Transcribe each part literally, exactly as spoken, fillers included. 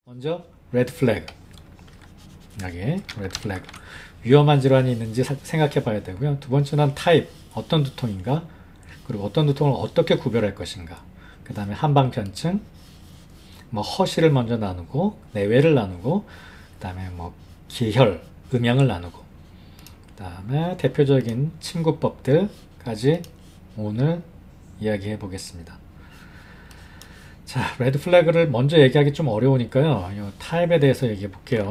먼저 레드 플래그, 여기 레드 플래그 위험한 질환이 있는지 생각해 봐야 되고요. 두 번째는 타입, 어떤 두통인가, 그리고 어떤 두통을 어떻게 구별할 것인가, 그 다음에 한방편증, 뭐 허시를 먼저 나누고 내외를 나누고, 그 다음에 뭐 기혈, 음양을 나누고, 그 다음에 대표적인 침구법들까지 오늘 이야기해 보겠습니다. 자, 레드 플래그를 먼저 얘기하기 좀 어려우니까요. 이 타입에 대해서 얘기해 볼게요.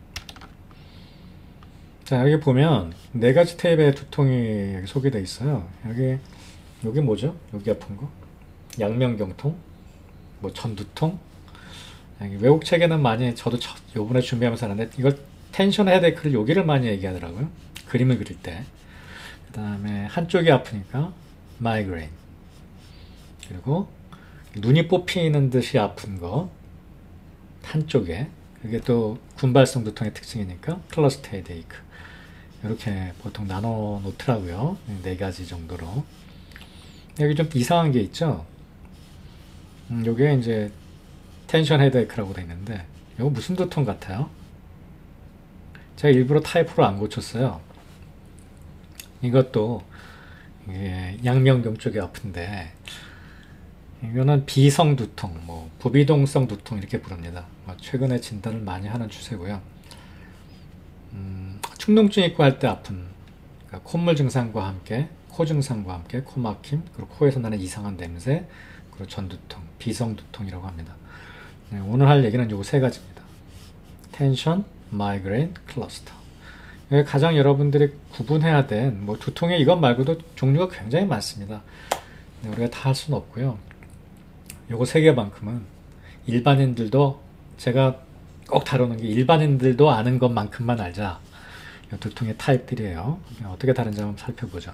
자, 여기 보면 네 가지 타입의 두통이 여기 소개되어 있어요. 여기 여기 뭐죠? 여기 아픈 거? 양면경통, 뭐 전두통. 여기 외국 책에는 많이, 저도 요번에 준비하면서 하는데 이걸 텐션 헤데이크를 여기를 많이 얘기하더라고요. 그림을 그릴 때. 그 다음에 한쪽이 아프니까 마이그레인. 그리고 눈이 뽑히는 듯이 아픈 거 한쪽에, 그게 또 군발성 두통의 특징이니까 클러스터 헤데이크. 이렇게 보통 나눠 놓더라고요. 네 가지 정도로. 여기 좀 이상한 게 있죠. 음, 요게 이제 텐션 헤데이크라고 되어 있는데 이거 무슨 두통 같아요? 제가 일부러 타입으로 안 고쳤어요. 이것도 이게 양면경 쪽이 아픈데 이거는 비성 두통, 뭐 부비동성 두통 이렇게 부릅니다. 뭐 최근에 진단을 많이 하는 추세고요. 음, 축농증 있고 할 때 아픈, 그러니까 콧물 증상과 함께, 코 증상과 함께 코막힘, 그리고 코에서 나는 이상한 냄새, 그리고 전두통, 비성 두통이라고 합니다. 네, 오늘 할 얘기는 요 세 가지입니다. 텐션, 마이그레인, 클러스터. 여기 가장 여러분들이 구분해야 된 뭐 두통의 이것 말고도 종류가 굉장히 많습니다. 네, 우리가 다 할 수는 없고요. 요거 세 개만큼은 일반인들도, 제가 꼭 다루는 게 일반인들도 아는 것만큼만 알자. 이 두통의 타입들이에요. 어떻게 다른지 한번 살펴보죠.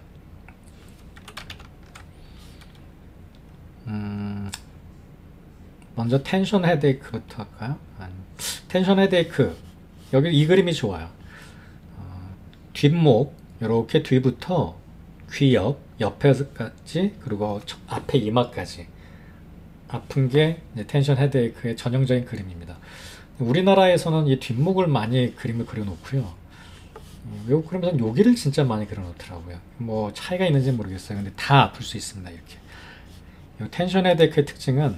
음, 먼저 텐션 헤데이크부터 할까요? 아니, 텐션 헤데이크, 여기 이 그림이 좋아요. 어, 뒷목 이렇게 뒤부터 귀 옆, 옆에까지, 그리고 앞에 이마까지 아픈 게 이제 텐션 헤데이크의 전형적인 그림입니다. 우리나라에서는 이 뒷목을 많이 그림을 그려놓고요. 외국 그림에서는 여기를 진짜 많이 그려놓더라고요. 뭐 차이가 있는지 모르겠어요. 근데 다 아플 수 있습니다. 이렇게. 이 텐션 헤데이크의 특징은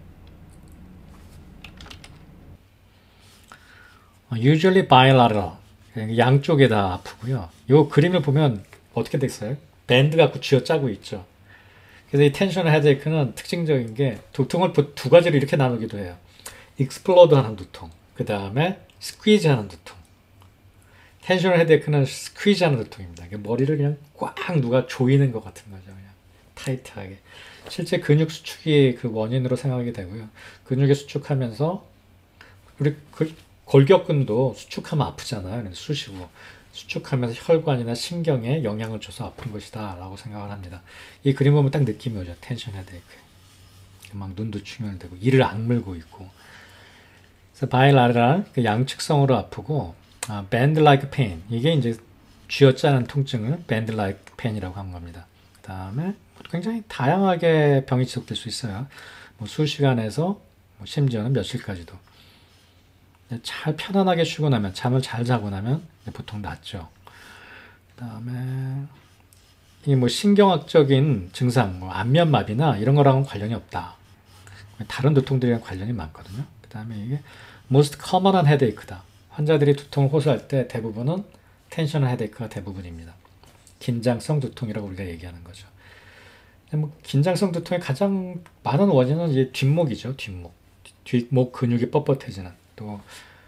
usually bilateral, 양쪽에 다 아프고요. 이 그림을 보면 어떻게 됐어요? 밴드 갖고 쥐어짜고 있죠. 그래서 이 텐션 헤데이크는 특징적인 게 두통을 두 가지로 이렇게 나누기도 해요. 익스플로드 하는 두통, 그 다음에 스퀴즈 하는 두통. 텐션 헤데이크는 스퀴즈 하는 두통입니다. 머리를 그냥 꽉 누가 조이는 것 같은 거죠. 그냥 타이트하게. 실제 근육 수축이 그 원인으로 생각하게 되고요. 근육이 수축하면서, 우리 그 골격근도 수축하면 아프잖아요. 쑤시고. 수축하면서 혈관이나 신경에 영향을 줘서 아픈 것이다 라고 생각을 합니다. 이 그림 보면 딱 느낌이 오죠. 텐션 헤데이크. 막 눈도 충혈되고 이를 악물고 있고. 그래서 바이라테럴, 양측성으로 아프고, 아, band like pain, 이게 이제 쥐어짜는 통증을 band like pain이라고 한 겁니다. 그 다음에 굉장히 다양하게 병이 지속될 수 있어요. 뭐 수시간에서 뭐 심지어는 며칠까지도. 잘 편안하게 쉬고 나면, 잠을 잘 자고 나면 보통 낫죠. 그 다음에 이 뭐 신경학적인 증상, 뭐 안면마비나 이런 거랑은 관련이 없다. 다른 두통들이랑 관련이 많거든요. 그 다음에 이게 most common한 헤데이크다. 환자들이 두통을 호소할 때 대부분은 텐션 헤데이크가 대부분입니다. 긴장성 두통이라고 우리가 얘기하는 거죠. 뭐 긴장성 두통의 가장 많은 원인은 이제 뒷목이죠. 뒷목. 뒷목 근육이 뻣뻣해지는, 또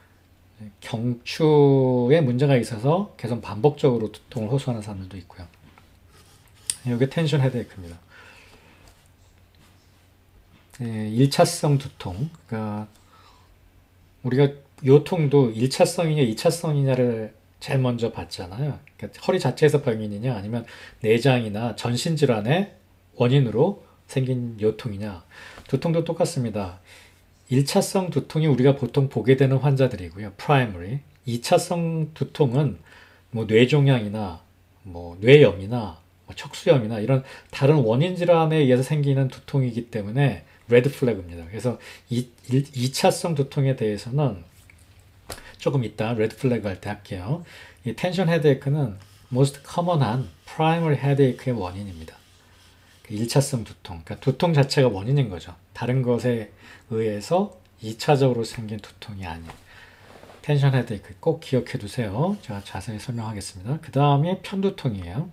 경추에 문제가 있어서 계속 반복적으로 두통을 호소하는 사람들도 있고요. 이게 텐션 헤데이크입니다. 예, 일차성 두통, 그러니까 우리가 요통도 일차성이냐 이차성이냐를 제일 먼저 봤잖아요. 그러니까 허리 자체에서 병인이냐 아니면 내장이나 전신질환의 원인으로 생긴 요통이냐. 두통도 똑같습니다. 일차성 두통이 우리가 보통 보게 되는 환자들이고요. 프라이머리. 이차성 두통은 뭐 뇌종양이나 뭐 뇌염이나 뭐 척수염이나 이런 다른 원인 질환에 의해서 생기는 두통이기 때문에 레드 플래그입니다. 그래서 이, 이 차성 두통에 대해서는 조금 이따 레드 플래그 할 때 할게요. 이 텐션 헤드에이크는 most common한 primary headache의 원인입니다. 일 차성 두통, 그러니까 두통 자체가 원인인 거죠. 다른 것에 의해서 이 차적으로 생긴 두통이 아니에요. 텐션 헤드에이크 꼭 기억해 두세요. 제가 자세히 설명하겠습니다. 그 다음에 편두통이에요.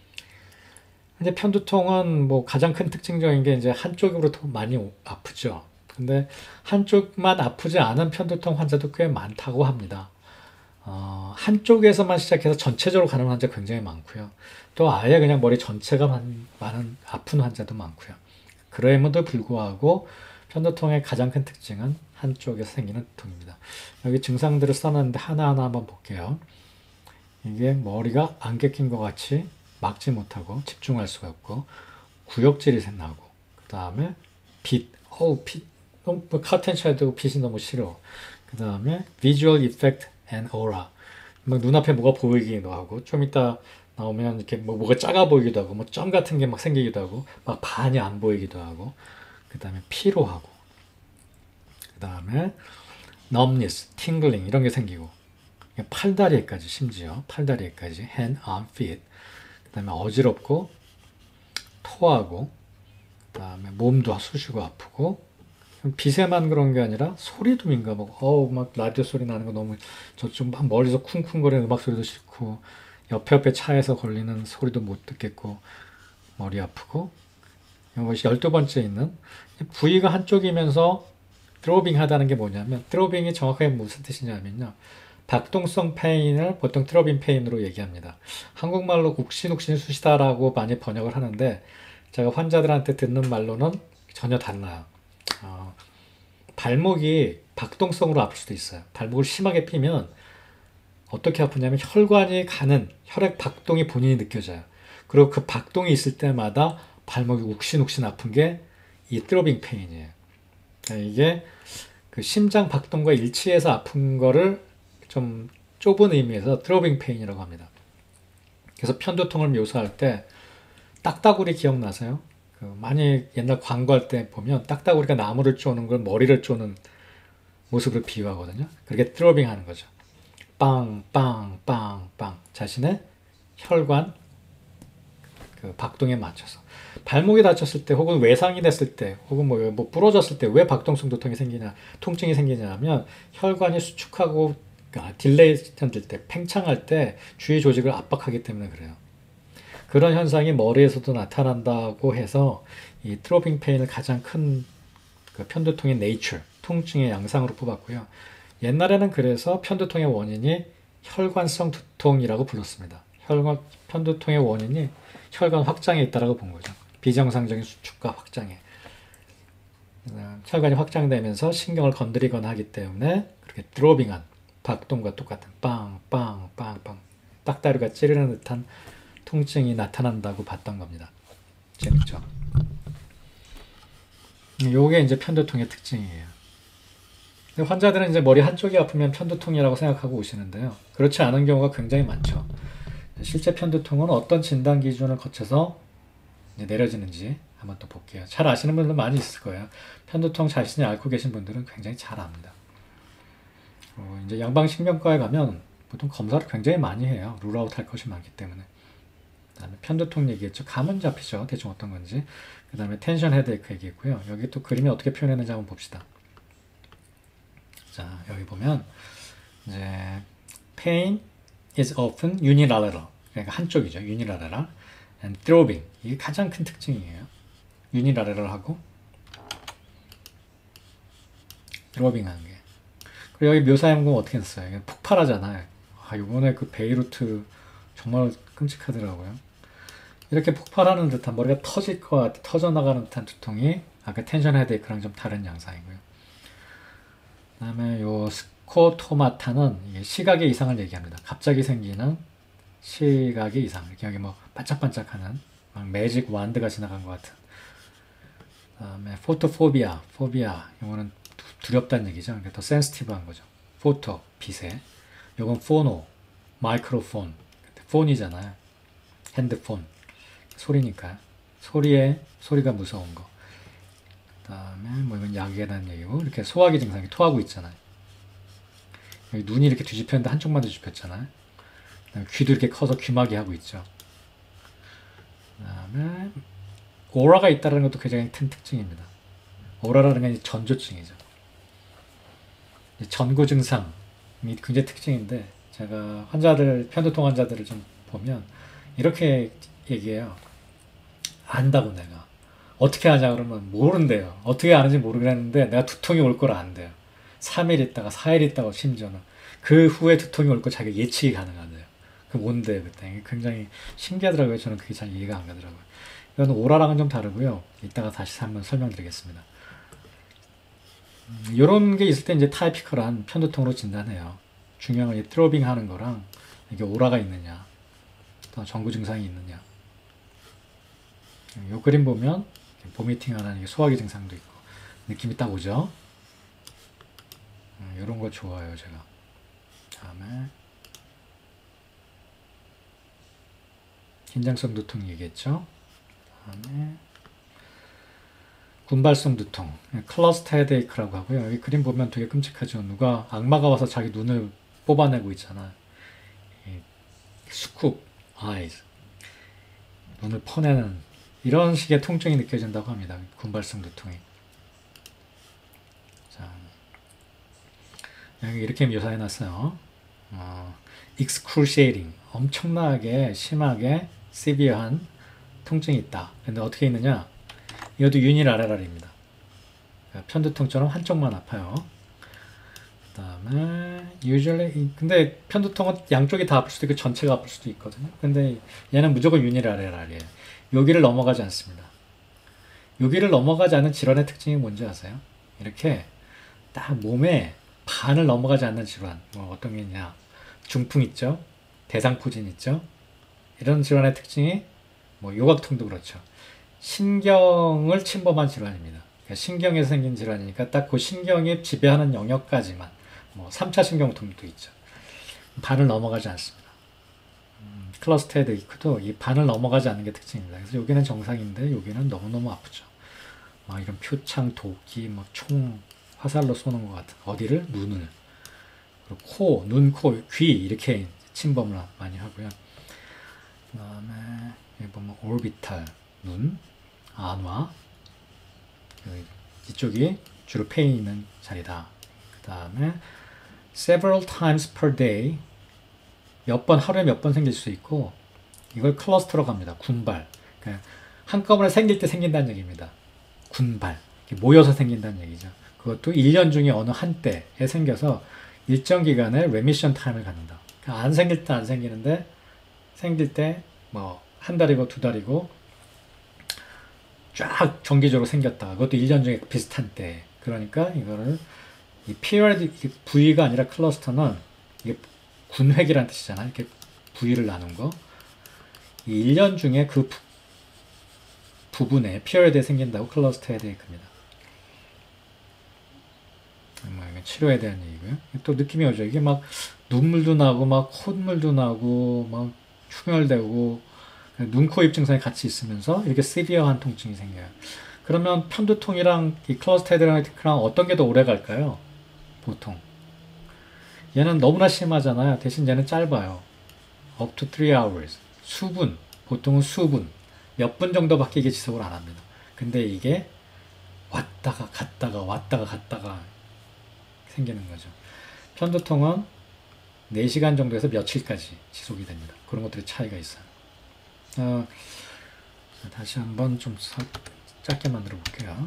이제 편두통은 뭐 가장 큰 특징적인 게 이제 한쪽으로 더 많이 아프죠. 근데 한쪽만 아프지 않은 편두통 환자도 꽤 많다고 합니다. 어, 한쪽에서만 시작해서 전체적으로 가는 환자 굉장히 많고요. 또 아예 그냥 머리 전체가 많은, 많은 아픈 환자도 많고요. 그럼에도 불구하고 편두통의 가장 큰 특징은 한쪽에서 생기는 두통입니다. 여기 증상들을 써놨는데 하나하나 한번 볼게요. 이게 머리가 안개 낀 것 같이 막지 못하고 집중할 수가 없고 구역질이 나고 그 다음에 빛, 어우 빛, 너무 카텐 샤도우 빛이 너무 싫어. 그 다음에 visual effect and aura, 막 눈앞에 뭐가 보이기도 하고 좀 이따 나오면 이렇게 뭐 뭐가 작아 보이기도 하고 뭐 점 같은 게 막 생기기도 하고 막 반이 안 보이기도 하고 그 다음에 피로하고 그 다음에 numbness, tingling 이런 게 생기고 팔다리에까지 심지어 팔다리에까지 hand, arm, feet 그 다음에 어지럽고 토하고 그 다음에 몸도 쑤시고 아프고 빛에만 그런 게 아니라 소리도 민감하고 어우 막 라디오 소리 나는 거 너무 저쪽 막 멀리서 쿵쿵거리는 음악 소리도 싫고 옆에 옆에 차에서 걸리는 소리도 못 듣겠고 머리 아프고 이것이 열두 번째 있는 부위가 한쪽이면서 드로빙 하다는 게 뭐냐면 드로빙이 정확하게 무슨 뜻이냐면요. 박동성 페인을 보통 트러빙 페인으로 얘기합니다. 한국말로 욱신욱신 쑤시다라고 많이 번역을 하는데 제가 환자들한테 듣는 말로는 전혀 달라요. 어, 발목이 박동성으로 아플 수도 있어요. 발목을 심하게 피면 어떻게 아프냐면 혈관이 가는 혈액 박동이 본인이 느껴져요. 그리고 그 박동이 있을 때마다 발목이 욱신욱신 아픈 게 이 트러빙 페인이에요. 이게 그 심장 박동과 일치해서 아픈 거를 좀 좁은 의미에서 트러빙 페인이라고 합니다. 그래서 편두통을 묘사할 때 딱따구리 기억나세요? 그 많이 옛날 광고할 때 보면 딱따구리가 나무를 쪼는 걸 머리를 쪼는 모습을 비유하거든요. 그렇게 트러빙 하는 거죠. 빵, 빵, 빵, 빵. 자신의 혈관 그 박동에 맞춰서. 발목이 다쳤을 때 혹은 외상이 됐을 때 혹은 뭐, 뭐 부러졌을 때 왜 박동성 두통이 생기냐, 통증이 생기냐 하면 혈관이 수축하고 아, 딜레이션 될 때, 팽창할 때 주위 조직을 압박하기 때문에 그래요. 그런 현상이 머리에서도 나타난다고 해서 이 트로빙 페인을 가장 큰 그 편두통의 네이처, 통증의 양상으로 뽑았고요. 옛날에는 그래서 편두통의 원인이 혈관성 두통이라고 불렀습니다. 혈관, 편두통의 원인이 혈관 확장에 있다라고 본 거죠. 비정상적인 수축과 확장에. 혈관이 확장되면서 신경을 건드리거나 하기 때문에 그렇게 드로빙한 박동과 똑같은 빵, 빵, 빵, 빵 딱다리가 찌르는 듯한 통증이 나타난다고 봤던 겁니다. 재밌죠? 요게 이제 편두통의 특징이에요. 환자들은 이제 머리 한쪽이 아프면 편두통이라고 생각하고 오시는데요. 그렇지 않은 경우가 굉장히 많죠. 실제 편두통은 어떤 진단 기준을 거쳐서 이제 내려지는지 한번 또 볼게요. 잘 아시는 분들 많이 있을 거예요. 편두통 자신이 앓고 계신 분들은 굉장히 잘 압니다. 어, 이제 양방신경과에 가면 보통 검사를 굉장히 많이 해요. 룰아웃 할 것이 많기 때문에. 그 다음에 편두통 얘기했죠. 감은 잡히죠. 대충 어떤 건지. 그 다음에 텐션 헤드에이크 얘기했고요. 여기 또 그림이 어떻게 표현했는지 한번 봅시다. 자, 여기 보면 이제 pain is often unilateral. 그러니까 한쪽이죠. unilateral. and throbbing. 이게 가장 큰 특징이에요. unilateral하고 throbbing 하는 게. 그리고 여기 묘사해 본 어떻게 했어요? 폭발하잖아요. 아, 이번에 그 베이루트 정말 끔찍하더라고요. 이렇게 폭발하는 듯한 머리가 터질 것 같아 터져나가는 듯한 두통이 아까 텐션 헤드에이크랑 좀 다른 양상이고요. 그 다음에 요 스코토마타는 이게 시각의 이상을 얘기합니다. 갑자기 생기는 시각의 이상. 이렇게 여기 뭐 반짝반짝하는 막 매직 완드가 지나간 것 같은. 그 다음에 포토포비아, 포비아. 이거는 두렵다는 얘기죠. 그러니까 더 센시티브한 거죠. 포토, 빛에. 요건 포노, 마이크로폰. 폰이잖아요. 핸드폰. 소리니까. 소리에, 소리가 무서운 거. 그다음에 뭐 이건 약에 대한 얘기고 이렇게 소화기 증상이 토하고 있잖아요. 여기 눈이 이렇게 뒤집혔는데 한쪽만 뒤집혔잖아요. 그다음에 귀도 이렇게 커서 귀마개 하고 있죠. 그다음에 오라가 있다는 것도 굉장히 큰 특징입니다. 오라라는 게 전조증이죠. 전고 증상이 굉장히 특징인데 제가 환자들 편두통 환자들을 좀 보면 이렇게 얘기해요. 안다고 내가 어떻게 하냐 그러면 모른대요. 어떻게 아는지 모르겠는데 내가 두통이 올 걸 안대요. 삼 일 있다가 사 일 있다가 심지어는 그 후에 두통이 올 거 자기가 예측이 가능하대요. 그 뭔데요 그때 굉장히 신기하더라고요. 저는 그게 잘 이해가 안 가더라고요. 이건 오라랑은 좀 다르고요. 이따가 다시 한번 설명드리겠습니다. 음, 이런 게 있을 때 이제 타이피컬한 편두통으로 진단해요. 중요한 건 이 트로빙 하는 거랑 이게 오라가 있느냐, 또 전구 증상이 있느냐. 이 그림 보면 보미팅 하는 소화기 증상도 있고 느낌이 딱 오죠. 음, 이런 거 좋아요 제가. 다음에 긴장성 두통 얘기했죠. 다음에 군발성 두통, 클러스터 헤데이크라고 하고요. 여기 그림 보면 되게 끔찍하죠. 누가 악마가 와서 자기 눈을 뽑아내고 있잖아. 스쿱 아이즈, 눈을 퍼내는 이런 식의 통증이 느껴진다고 합니다. 군발성 두통이. 자, 여기 이렇게 묘사해놨어요. 어, excruciating, 엄청나게 심하게 severe한 통증이 있다. 근데 어떻게 있느냐? 이것도 유니라레랄입니다. 편두통처럼 한쪽만 아파요. 그 다음에 usually 근데 편두통은 양쪽이 다 아플 수도 있고 전체가 아플 수도 있거든요. 근데 얘는 무조건 유니라레랄이에요. 여기를 넘어가지 않습니다. 여기를 넘어가지 않는 질환의 특징이 뭔지 아세요? 이렇게 딱 몸에 반을 넘어가지 않는 질환. 뭐 어떤 게 있냐? 중풍 있죠? 대상포진 있죠? 이런 질환의 특징이 뭐 요각통도 그렇죠. 신경을 침범한 질환입니다. 그러니까 신경에서 생긴 질환이니까 딱 그 신경이 지배하는 영역까지만. 뭐 삼 차 신경통도 있죠. 반을 넘어가지 않습니다. 음, 클러스터 헤데이크도 이 반을 넘어가지 않는 게 특징입니다. 그래서 여기는 정상인데 여기는 너무너무 아프죠. 막 이런 표창, 도끼, 막 총, 화살로 쏘는 것 같은 어디를? 눈을. 그리고 코, 눈, 코, 귀 이렇게 침범을 많이 하고요. 그 다음에 여기 보면 orbital, 눈, 안화, 이쪽이 주로 페인이 있는 자리다. 그 다음에 several times per day, 몇 번, 하루에 몇 번 생길 수 있고 이걸 클러스터로 갑니다. 군발. 그러니까 한꺼번에 생길 때 생긴다는 얘기입니다. 군발. 모여서 생긴다는 얘기죠. 그것도 일 년 중에 어느 한때에 생겨서 일정 기간에 레미션 타임을 갖는다. 그러니까 안 생길 때 안 생기는데 생길 때 뭐 한 달이고 두 달이고 쫙 정기적으로 생겼다. 그것도 일 년 중에 비슷한 때. 그러니까 이거를 이 period 부위가 아니라 클러스터는 이게 군획이라는 뜻이잖아요. 이렇게 부위를 나눈 거. 이 일 년 중에 그 부, 부분에 period에 생긴다고 클러스터 헤데이크입니다. 뭐 이게 치료에 대한 얘기고요. 또 느낌이 오죠. 이게 막 눈물도 나고 막 콧물도 나고 막 충혈되고 눈, 코, 입 증상이 같이 있으면서 이렇게 시비어한 통증이 생겨요. 그러면 편두통이랑 이 클러스터 헤데이크랑 어떤 게 더 오래 갈까요? 보통 얘는 너무나 심하잖아요. 대신 얘는 짧아요. up to three hours. 수분. 보통은 수분. 몇 분 정도밖에 이게 지속을 안 합니다. 근데 이게 왔다가 갔다가 왔다가 갔다가 생기는 거죠. 편두통은 네 시간 정도에서 며칠까지 지속이 됩니다. 그런 것들이 차이가 있어요. 어, 다시 한번 좀 사, 짧게 만들어 볼게요.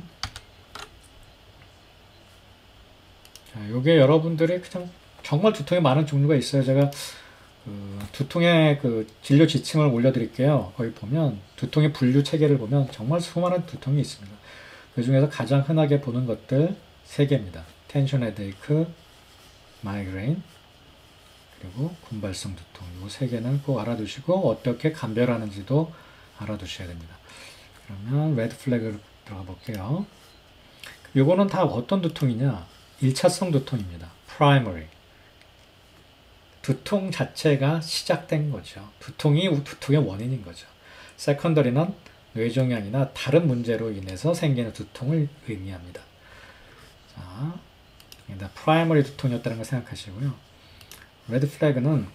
자, 요게 여러분들이 그냥 정말 두통이 많은 종류가 있어요. 제가 그 두통의 그 진료 지침을 올려드릴게요. 거기 보면 두통의 분류 체계를 보면 정말 수많은 두통이 있습니다. 그 중에서 가장 흔하게 보는 것들 세 개입니다. 텐션 헤데이크, 마이그레인, 그리고 군발성 두통. 이 세 개는 꼭 알아두시고 어떻게 감별하는지도 알아두셔야 됩니다. 그러면 레드 플래그로 들어가 볼게요. 요거는 다 어떤 두통이냐? 일차성 두통입니다. primary. 두통 자체가 시작된 거죠. 두통이 두통의 원인인 거죠. secondary는 뇌종양이나 다른 문제로 인해서 생기는 두통을 의미합니다. 자, 일단 프라이머리 두통이었다는 걸 생각하시고요. 레드 플래그는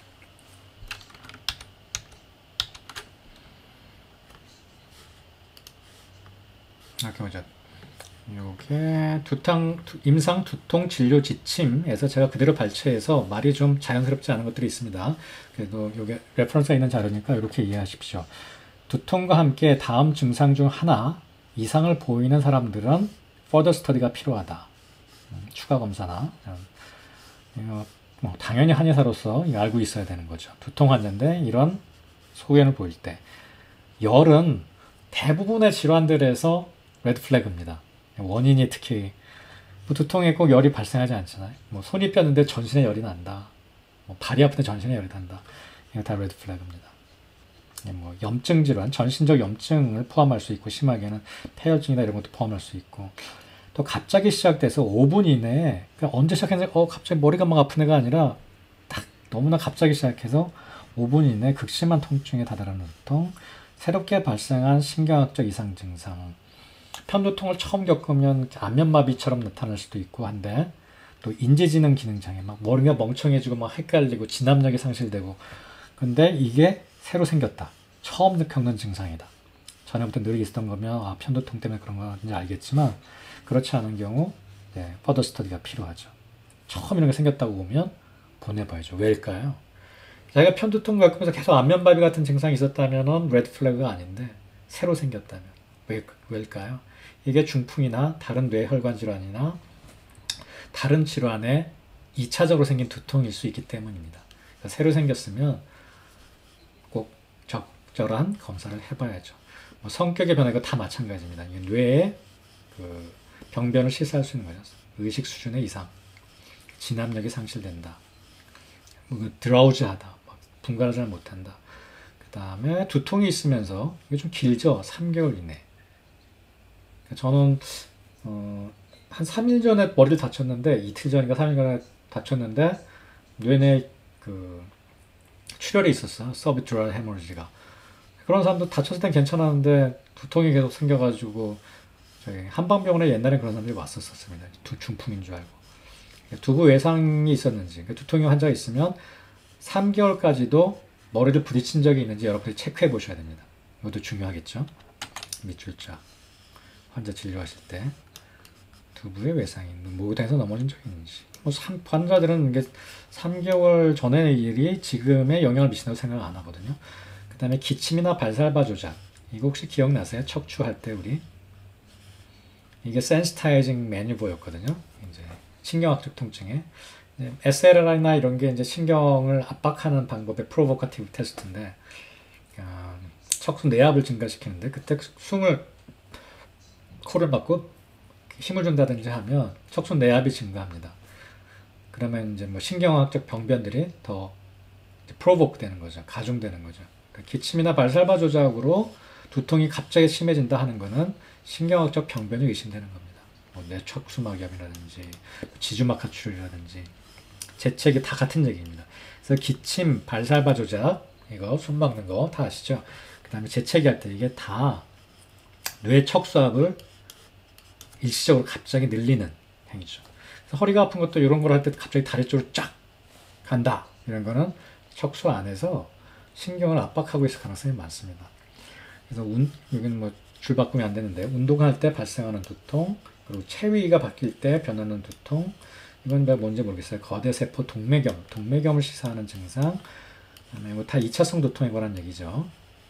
이렇게 보자. 요게 두탕, 임상 두통 진료 지침에서 제가 그대로 발췌해서 말이 좀 자연스럽지 않은 것들이 있습니다. 그래도 요게 레퍼런스가 있는 자료니까 이렇게 이해하십시오. 두통과 함께 다음 증상 중 하나 이상을 보이는 사람들은 further study가 필요하다. 음, 추가 검사나 이거 뭐 당연히 한의사로서 이거 알고 있어야 되는 거죠. 두통 환자인데 이런 소견을 보일 때 열은 대부분의 질환들에서 레드 플래그입니다. 원인이 특히 뭐 두통에 꼭 열이 발생하지 않잖아요. 뭐 손이 뼈는데 전신에 열이 난다. 뭐 발이 아픈데 전신에 열이 난다. 이거 다 레드 플래그입니다. 뭐 염증 질환, 전신적 염증을 포함할 수 있고 심하게는 폐혈증이나 이런 것도 포함할 수 있고 또 갑자기 시작돼서 오 분 이내에 그냥 언제 시작했는지 어 갑자기 머리가 막 아픈 애가 아니라 딱 너무나 갑자기 시작해서 오 분 이내 극심한 통증에 다다르는 두통, 새롭게 발생한 신경학적 이상 증상, 편두통을 처음 겪으면 안면마비처럼 나타날 수도 있고 한데 또 인지지능 기능장애, 막 머리가 멍청해지고 막 헷갈리고 진압력이 상실되고 근데 이게 새로 생겼다. 처음 겪는 증상이다. 전에부터 늘 있었던 거면 아, 편두통 때문에 그런 건지 알겠지만 그렇지 않은 경우 네, 퍼더 스터디가 필요하죠. 처음 이런 게 생겼다고 보면 보내봐야죠. 왜일까요? 자기가 편두통 겪으면서 계속 안면마비 같은 증상이 있었다면 레드 플래그가 아닌데 새로 생겼다면 왜, 왜일까요? 이게 중풍이나 다른 뇌혈관 질환이나 다른 질환에 이 차적으로 생긴 두통일 수 있기 때문입니다. 그러니까 새로 생겼으면 꼭 적절한 검사를 해봐야죠. 뭐 성격의 변화가 다 마찬가지입니다. 뇌에 그 병변을 시사할 수 있는 거죠. 의식 수준의 이상, 진압력이 상실된다, 뭐 드라우즈하다, 분간을 잘 못한다. 그 다음에 두통이 있으면서 이게 좀 길죠. 삼 개월 이내. 저는 어, 한 삼 일 전에 머리를 다쳤는데 이틀 전인가 삼 일 전에 다쳤는데 뇌내 그 출혈이 있었어요. 서비트럴 헤모리지가. 그런 사람도 다쳤을 땐 괜찮았는데 두통이 계속 생겨가지고 저희 한방병원에 옛날에 그런 사람들이 왔었습니다. 두 중풍인 줄 알고. 두부 외상이 있었는지 두통이 환자가 있으면 삼 개월까지도 머리를 부딪힌 적이 있는지 여러분들이 체크해 보셔야 됩니다. 이것도 중요하겠죠. 밑줄자 환자 진료하실 때 두부의 외상이 있는 모유장에서 넘어진 적이 있는지 뭐 환자들은 이게 삼 개월 전의 일이 지금에 영향을 미친다고 생각 안 하거든요. 그 다음에 기침이나 발살바 조작 이거 혹시 기억나세요? 척추할 때 우리 이게 센시타이징 매뉴버였거든요. 이제 신경학적 통증에 에스엘알아이나 이런 게 이제 신경을 압박하는 방법의 프로보커티브 테스트인데 어, 척수 내압을 증가시키는데 그때 숨을 코를 막고 힘을 준다든지 하면 척수 내압이 증가합니다. 그러면 이제 뭐 신경학적 병변들이 더 프로보크 되는 거죠. 가중되는 거죠. 그러니까 기침이나 발살바 조작으로 두통이 갑자기 심해진다 하는 거는 신경학적 병변이 의심되는 겁니다. 뭐 뇌척수막염이라든지 지주막 하출이라든지 재채기 다 같은 얘기입니다. 그래서 기침, 발살바 조작 이거 숨 막는 거 다 아시죠? 그 다음에 재채기 할 때 이게 다 뇌척수압을 일시적으로 갑자기 늘리는 행위죠. 그래서 허리가 아픈 것도 이런 걸 할 때 갑자기 다리 쪽으로 쫙 간다. 이런 거는 척수 안에서 신경을 압박하고 있을 가능성이 많습니다. 그래서 운, 여기는 뭐 줄 바꾸면 안 되는데 운동할 때 발생하는 두통, 그리고 체위가 바뀔 때 변하는 두통, 이건 뭔지 모르겠어요. 거대세포 동맥염, 동맥염을 시사하는 증상, 그다음에 뭐 다 이 차성 두통에 관한 얘기죠.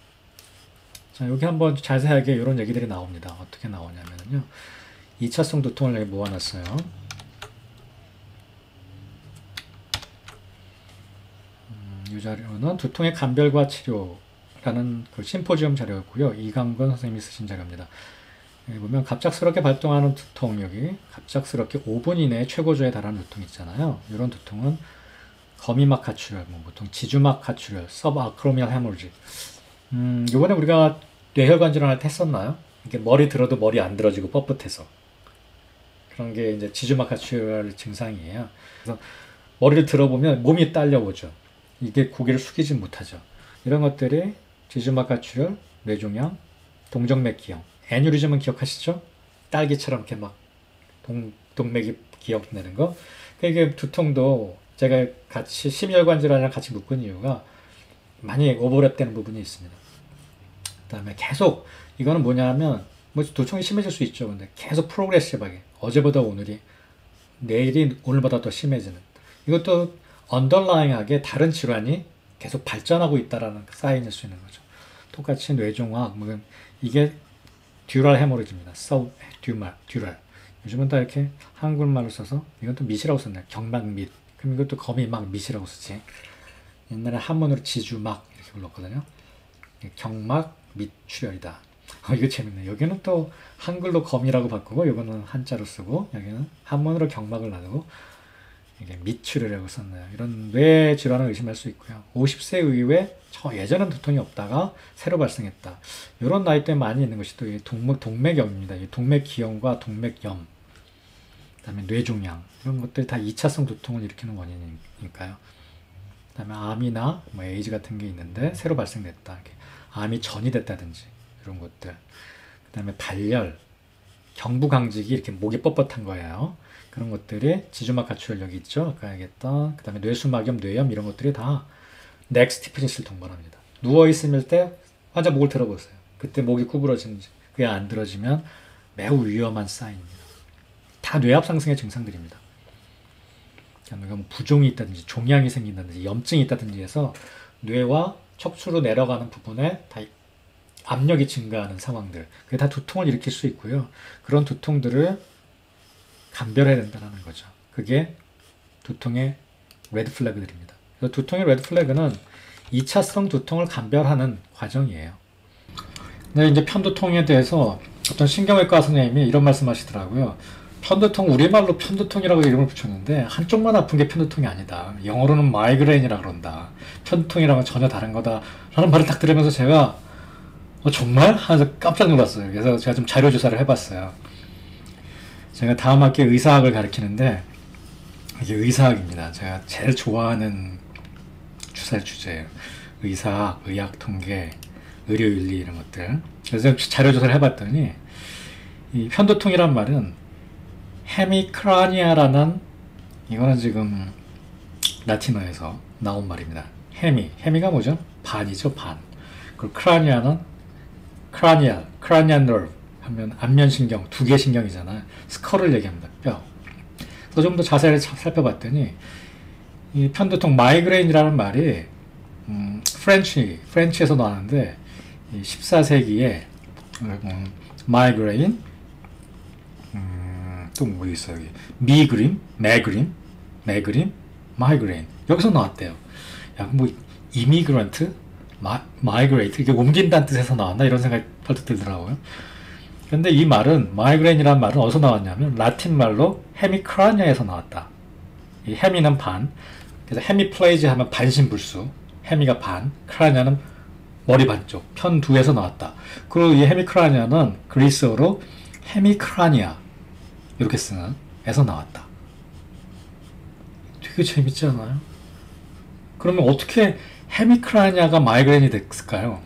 자, 여기 한번 자세하게 이런 얘기들이 나옵니다. 어떻게 나오냐면요. 이 차성 두통을 여기 모아놨어요. 음, 이 자료는 두통의 감별과 치료라는 그 심포지엄 자료였고요. 이강건 선생님이 쓰신 자료입니다. 여기 보면 갑작스럽게 발동하는 두통, 여기 갑작스럽게 오 분 이내에 최고조에 달하는 두통 있잖아요. 이런 두통은 거미막 하출혈, 뭐 보통 지주막 하출혈, 서브아크로미얼 헤모리지. 음, 요번에 우리가 뇌혈관 질환을 때 했었나요? 이게 머리 들어도 머리 안 들어지고 뻣뻣해서. 그런 게 이제 지주막 하출혈 증상이에요. 그래서 머리를 들어보면 몸이 딸려오죠. 이게 고개를 숙이지 못하죠. 이런 것들이 지주막 하출혈, 뇌종양, 동정맥 기형. 애뉴리즘은 기억하시죠? 딸기처럼 이렇게 막 동, 동맥이 기억되는 거. 이게 두통도 제가 같이 심혈관 질환이랑 같이 묶은 이유가 많이 오버랩되는 부분이 있습니다. 그 다음에 계속 이거는 뭐냐면 뭐 두통이 심해질 수 있죠. 근데 계속 프로그레시브하게 어제보다 오늘이 내일이 오늘보다 더 심해지는 이것도 언더라잉하게 다른 질환이 계속 발전하고 있다라는 사인일 수 있는 거죠. 똑같이 뇌종학 뭐 이게 듀랄 헤모리지입니다. 서 듀말 듀랄 요즘은 다 이렇게 한국말로 써서 이건 또 밑이라고 썼네요. 경막밑. 그럼 이것도 거미 막 밑이라고 쓰지. 옛날에 한문으로 지주막 이렇게 불렀거든요. 경막 밑 출혈이다. 어, 이거 재밌네. 여기는 또 한글로 검이라고 바꾸고 이거는 한자로 쓰고 여기는 한문으로 경막을 놔두고 이게 밑출혈이라고 썼나요. 이런 뇌 질환을 의심할 수 있고요. 오십 세 이후에 저 예전엔 두통이 없다가 새로 발생했다. 이런 나이대에 많이 있는 것이 또 동맥, 동맥염입니다. 동맥 기형과 동맥염, 그다음에 뇌종양 이런 것들이 다 이 차성 두통을 일으키는 원인이니까요. 그다음에 암이나 뭐 에이즈 같은 게 있는데 새로 발생됐다. 이렇게 암이 전이 됐다든지 이런 것들. 그다음에 발열, 경부강직이 이렇게 목이 뻣뻣한 거예요. 그런 것들이 지주막 가출혈력이 있죠. 아까 얘기했던 그 다음에 뇌수막염, 뇌염 이런 것들이 다 넥스티프니스를 동반합니다. 누워있을 때 환자 목을 들어보세요. 그때 목이 구부러지는지 그게 안 들어지면 매우 위험한 사인입니다. 다 뇌압 상승의 증상들입니다. 그러니까 뭐 부종이 있다든지 종양이 생긴다든지 염증이 있다든지 해서 뇌와 척추로 내려가는 부분에 다 압력이 증가하는 상황들 그게 다 두통을 일으킬 수 있고요. 그런 두통들을 감별해야 된다는 거죠. 그게 두통의 레드 플래그들입니다. 두통의 레드 플래그는 이 차성 두통을 감별하는 과정이에요. 근데 이제 편두통에 대해서 어떤 신경외과 선생님이 이런 말씀 하시더라고요. 편두통, 우리말로 편두통이라고 이름을 붙였는데 한쪽만 아픈 게 편두통이 아니다. 영어로는 마이그레인이라고 그런다. 편두통이랑은 전혀 다른 거다. 라는 말을 딱 들으면서 제가 어, 정말? 하면서 깜짝 놀랐어요. 그래서 제가 좀 자료 조사를 해봤어요. 제가 다음 학기에 의사학을 가르치는데 이게 의사학입니다. 제가 제일 좋아하는 주사 주제예요. 의사학, 의학통계, 의료윤리 이런 것들. 그래서 자료 조사를 해봤더니 이 편두통이란 말은 헤미크라니아라는 이거는 지금 라틴어에서 나온 말입니다. 헤미, 헤미가 뭐죠? 반이죠, 반. 그리고 크라니아는 크라니알, 크라니안 너브 하면 안면신경, 두 개 신경이잖아요. 스컬을 얘기합니다. 뼈. 그래서 좀 더 자세히 살펴봤더니 이 편두통 마이그레인이라는 말이 음, 프렌치, 프렌치에서 나왔는데 십사 세기에 음, 마이그레인 음, 또 뭐 있어요? 여기. 미그림, 매그림, 매그림, 마이그레인 여기서 나왔대요. 야, 뭐 이미그런트, 마, 마이그레이트 이게 옮긴다는 뜻에서 나왔나 이런 생각이 벌떡 들더라고요. 근데 이 말은 마이그레인이라는 말은 어디서 나왔냐면 라틴 말로 헤미크라니아에서 나왔다. 이 헤미는 반, 그래서 헤미플레이지 하면 반신불수, 헤미가 반, 크라니아는 머리 반쪽, 편 두에서 나왔다. 그리고 이 헤미크라니아는 그리스어로 헤미크라니아 이렇게 쓰는 에서 나왔다. 되게 재밌지 않아요? 그러면 어떻게 헤미크라니아가 마이그레인이 됐을까요?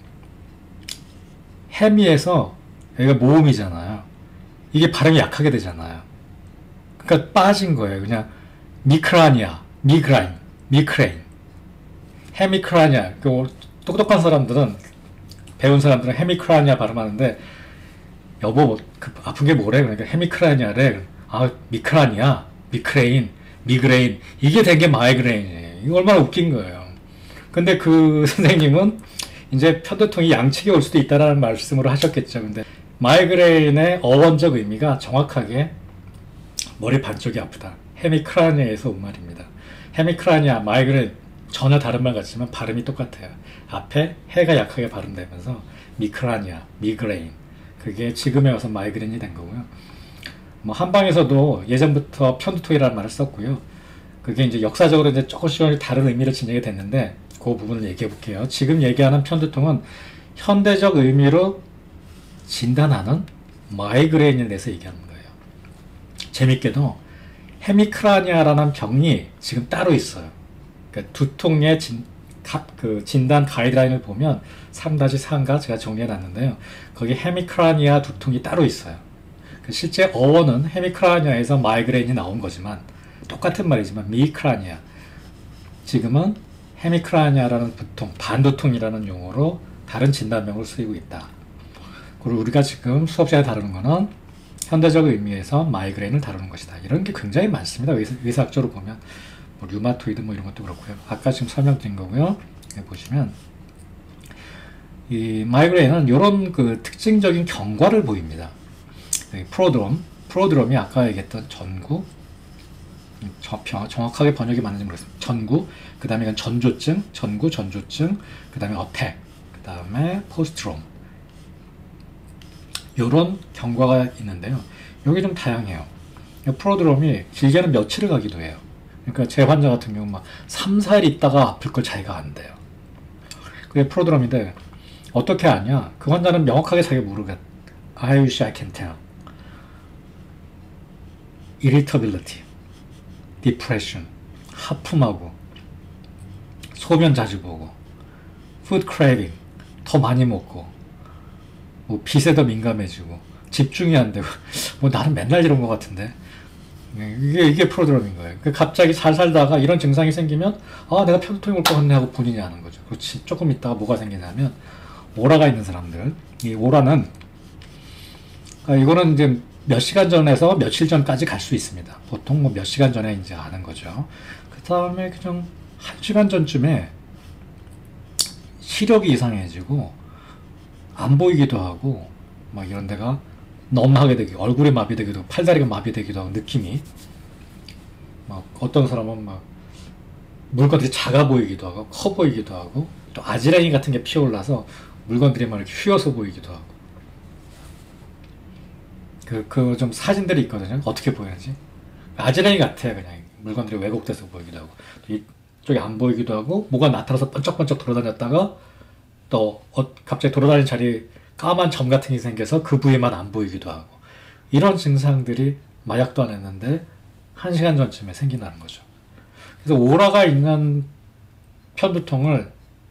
헤미에서 여기가 모음이잖아요. 이게 발음이 약하게 되잖아요. 그러니까 빠진 거예요. 그냥 미크라니아, 미그라인, 미크레인, 헤미크라니아. 그 똑똑한 사람들은 배운 사람들은 헤미크라니아 발음하는데 여보 그 아픈 게 뭐래? 그러니까 헤미크라니아래. 아 미크라니아, 미크레인, 미그레인 이게 된 게 마이그레인이에요. 이거 얼마나 웃긴 거예요. 근데 그 선생님은 이제 편두통이 양측에 올 수도 있다라는 말씀으로 하셨겠죠. 근데 마이그레인의 어원적 의미가 정확하게 머리 반쪽이 아프다. 헤미크라니아에서 온 말입니다. 헤미크라니아, 마이그레인 전혀 다른 말 같지만 발음이 똑같아요. 앞에 해가 약하게 발음되면서 미크라니아, 미그레인 그게 지금에 와서 마이그레인이 된 거고요. 뭐 한방에서도 예전부터 편두통이라는 말을 썼고요. 그게 이제 역사적으로 이제 조금씩 다른 의미를 지니게 됐는데 그 부분을 얘기해 볼게요. 지금 얘기하는 편두통은 현대적 의미로 진단하는 마이그레인에 대해서 얘기하는 거예요. 재밌게도 헤미크라니아라는 병이 지금 따로 있어요. 그러니까 두통의 진, 가, 그 진단 가이드라인을 보면 삼 삼가 제가 정리해 놨는데요. 거기 헤미크라니아 두통이 따로 있어요. 실제 어원은 헤미크라니아에서 마이그레인이 나온 거지만 똑같은 말이지만 미크라니아, 지금은 헤미크라니아라는 두통, 반두통이라는 용어로 다른 진단명으로 쓰이고 있다. 그리고 우리가 지금 수업 시간에 다루는 거는 현대적 의미에서 마이그레인을 다루는 것이다. 이런 게 굉장히 많습니다. 의사, 의사학적으로 보면 뭐 류마토이드 뭐 이런 것도 그렇고요. 아까 지금 설명드린 거고요. 여기 보시면 이 마이그레인은 이런 그 특징적인 경과를 보입니다. 프로드롬, 프로드롬이 아까 얘기했던 전구, 정확하게 번역이 맞는지 모르겠습니다. 전구, 그 다음에 이건 전조증, 전구, 전조증, 그 다음에 어택, 그 다음에 포스트롬. 요런 경과가 있는데요. 여기 좀 다양해요. 프로드롬이 길게는 며칠을 가기도 해요. 그러니까 제 환자 같은 경우 막 삼, 사 일 있다가 아플 걸 자기가 안 돼요. 그게 프로드롬인데 어떻게 아냐? 그 환자는 명확하게 자기가 모르겠. I wish I can tell. irritability, depression, 하품하고, 소변 자주 보고, food craving, 더 많이 먹고, 뭐 빛에 더 민감해지고, 집중이 안 되고, 뭐 나는 맨날 이런 것 같은데. 이게, 이게 프로드럼인 거예요. 갑자기 잘 살다가 이런 증상이 생기면, 아, 내가 편두통이 올 것 같네 하고 본인이 아는 거죠. 그렇지. 조금 있다가 뭐가 생기냐면, 오라가 있는 사람들. 이 오라는, 아, 이거는 이제 몇 시간 전에서 며칠 전까지 갈 수 있습니다. 보통 뭐 몇 시간 전에 이제 아는 거죠. 그 다음에 그냥 한 시간 전쯤에 시력이 이상해지고 안 보이기도 하고 막 이런 데가 넘하게 되기도, 얼굴이 마비되기도 하고 팔다리가 마비되기도 하고 느낌이 막 어떤 사람은 막 물건들이 작아 보이기도 하고 커 보이기도 하고 또 아지랑이 같은 게 피어올라서 물건들이 막 이렇게 휘어서 보이기도 하고 그, 그 좀 사진들이 있거든요. 어떻게 보이는지. 아지랑이 같아요. 그냥 물건들이 왜곡돼서 보이기도 하고 또 이쪽이 안 보이기도 하고 뭐가 나타나서 번쩍번쩍 돌아다녔다가 또 어, 갑자기 돌아다니는 자리에 까만 점 같은 게 생겨서 그 부위만 안 보이기도 하고 이런 증상들이 마약도 안 했는데 한 시간 전쯤에 생긴다는 거죠. 그래서 오라가 있는 편두통을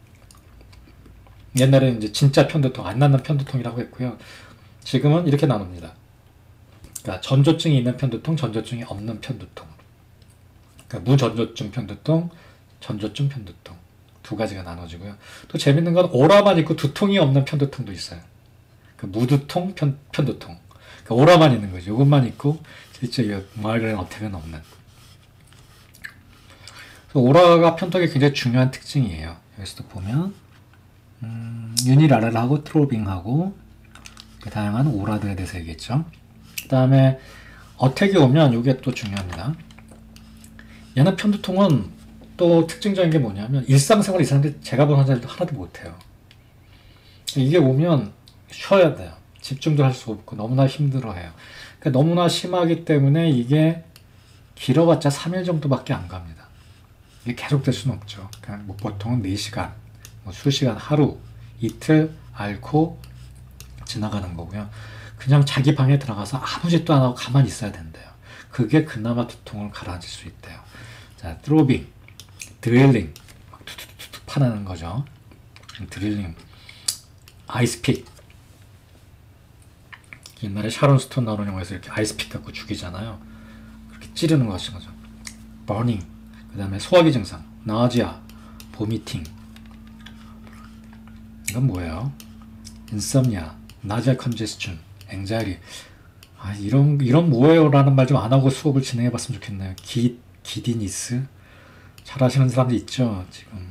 옛날에는 이제 진짜 편두통, 안 낫는 편두통이라고 했고요. 지금은 이렇게 나눕니다. 그러니까 전조증이 있는 편두통, 전조증이 없는 편두통. 그러니까 무전조증 편두통, 전조증 편두통. 두 가지가 나눠지고요. 또 재밌는 건 오라만 있고 두통이 없는 편두통도 있어요. 그 무두통, 편, 편두통. 그러니까 오라만 있는 거죠. 이것만 있고 실제 마이그레인 어택은 없는. 오라가 편두통의 굉장히 중요한 특징이에요. 여기서도 보면 음, 유니라렐하고 트로빙하고 그 다양한 오라들에 대해서 얘기했죠. 그 다음에 어택이 오면 이게 또 중요합니다. 얘는 편두통은 또 특징적인 게 뭐냐면 일상생활 이 사람들이 제가 본 환자들도 하나도 못해요. 이게 오면 쉬어야 돼요. 집중도 할 수 없고 너무나 힘들어해요. 그러니까 너무나 심하기 때문에 이게 길어봤자 삼 일 정도밖에 안 갑니다. 이게 계속될 수는 없죠. 그러니까 뭐 보통은 네 시간, 뭐 수시간, 하루, 이틀 앓고 지나가는 거고요. 그냥 자기 방에 들어가서 아무 짓도 안 하고 가만히 있어야 된대요. 그게 그나마 두통을 가라앉힐 수 있대요. 자, 트로빙, 드릴링, 막 툭툭툭툭 파내는 거죠. 드릴링, 아이스픽. 옛날에 샤론 스톤 나오는 영화에서 이렇게 아이스픽 갖고 죽이잖아요. 그렇게 찌르는 거 같은 거죠. 버닝, 그 다음에 소화기 증상, 나지아, 보미팅. 이건 뭐예요? 인썸니아, 나지아 컨제스션, 앵자이리. 아, 이런, 이런 뭐예요? 라는 말 좀 안 하고 수업을 진행해 봤으면 좋겠네요. 기, 기디니스? 잘 아시는 사람들 있죠? 지금.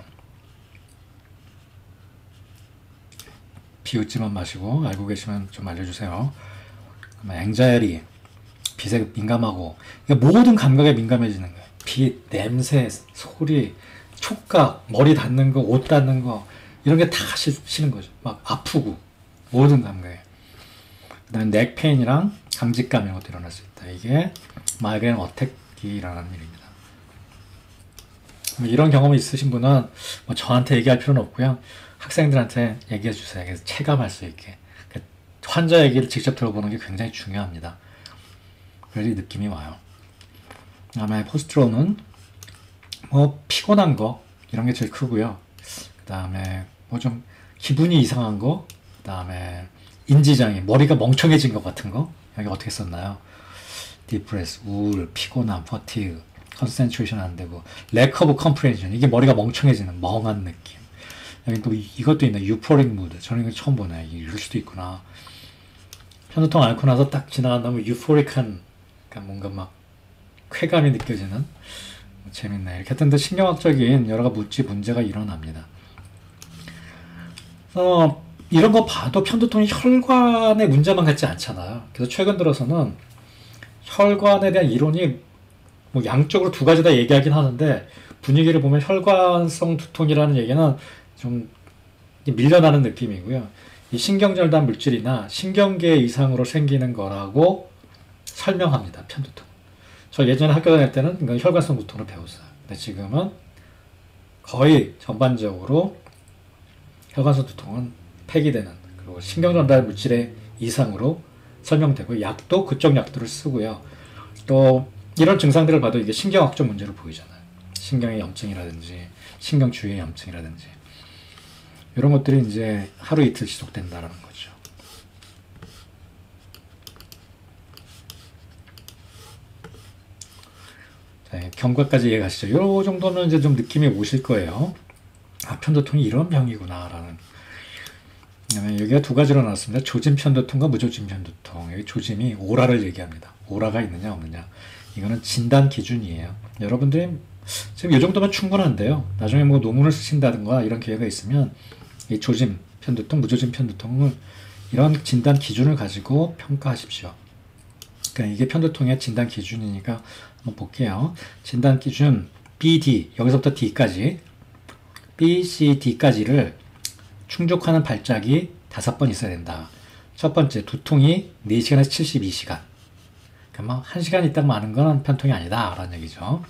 비웃지만 마시고, 알고 계시면 좀 알려주세요. 앵자이리, 빛에 민감하고, 모든 감각에 민감해지는 거예요. 빛, 냄새, 소리, 촉각, 머리 닿는 거, 옷 닿는 거, 이런 게 다 싫은 거죠. 막 아프고, 모든 감각에. 그 다음에 넥페인이랑 강직감 이런 것도 일어날 수 있다. 이게 마이그레인 어택이 일어나는 일입니다. 이런 경험이 있으신 분은 뭐 저한테 얘기할 필요는 없고요. 학생들한테 얘기해 주세요. 그래서 체감할 수 있게. 환자 얘기를 직접 들어보는 게 굉장히 중요합니다. 그래서 느낌이 와요. 다음에 포스트로는 뭐 피곤한 거 이런 게 제일 크고요. 다음에 뭐 좀 기분이 이상한 거, 그 다음에 인지장애, 머리가 멍청해진 것 같은 거, 여기 어떻게 썼나요? 디프레스, 우울, 피곤함, fatigue, concentration 안 되고, lack of comprehension, 이게 머리가 멍청해지는 멍한 느낌. 여기 또 이- 이것도 있네, euphoric mood. 저는 이거 처음 보네. 이럴 수도 있구나. 편도통 앓고 나서 딱 지나간다면 유포릭한, 그러니까 뭔가 막 쾌감이 느껴지는, 뭐 재밌네. 이렇게 하여튼 신경학적인 여러 가지 물질 문제가 일어납니다. 어, 이런 거 봐도 편두통이 혈관의 문제만 같지 않잖아요. 그래서 최근 들어서는 혈관에 대한 이론이 뭐 양쪽으로 두 가지 다 얘기하긴 하는데, 분위기를 보면 혈관성 두통이라는 얘기는 좀 밀려나는 느낌이고요. 이 신경절단 물질이나 신경계 이상으로 생기는 거라고 설명합니다. 편두통. 저 예전에 학교 다닐 때는 이건 혈관성 두통을 배웠어요. 근데 지금은 거의 전반적으로 혈관성 두통은 폐기되는, 그리고 신경전달 물질의 이상으로 설명되고, 약도 그쪽 약들을 쓰고요. 또 이런 증상들을 봐도 이게 신경학적 문제로 보이잖아요. 신경의 염증이라든지 신경주위의 염증이라든지 이런 것들이 이제 하루 이틀 지속된다는 거죠. 자, 경과까지 이해가시죠? 이 정도는 이제 좀 느낌이 오실 거예요. 아, 편두통이 이런 병이구나 라는. 여기가 두 가지로 나왔습니다. 조짐 편두통과 무조짐 편두통. 여기 조짐이 오라를 얘기합니다. 오라가 있느냐 없느냐. 이거는 진단 기준이에요. 여러분들이 지금 이 정도면 충분한데요. 나중에 뭐 논문을 쓰신다든가 이런 기회가 있으면 이 조짐 편두통, 무조짐 편두통을 이런 진단 기준을 가지고 평가하십시오. 그러니까 이게 편두통의 진단 기준이니까 한번 볼게요. 진단 기준 비 디, 여기서부터 D까지, B, C, D까지를 충족하는 발작이 다섯 번 있어야 된다. 첫 번째, 두통이 네 시간에서 칠십이 시간. 그러니까 뭐 한 시간 있다가 마는 건 편통이 아니다 라는 얘기죠.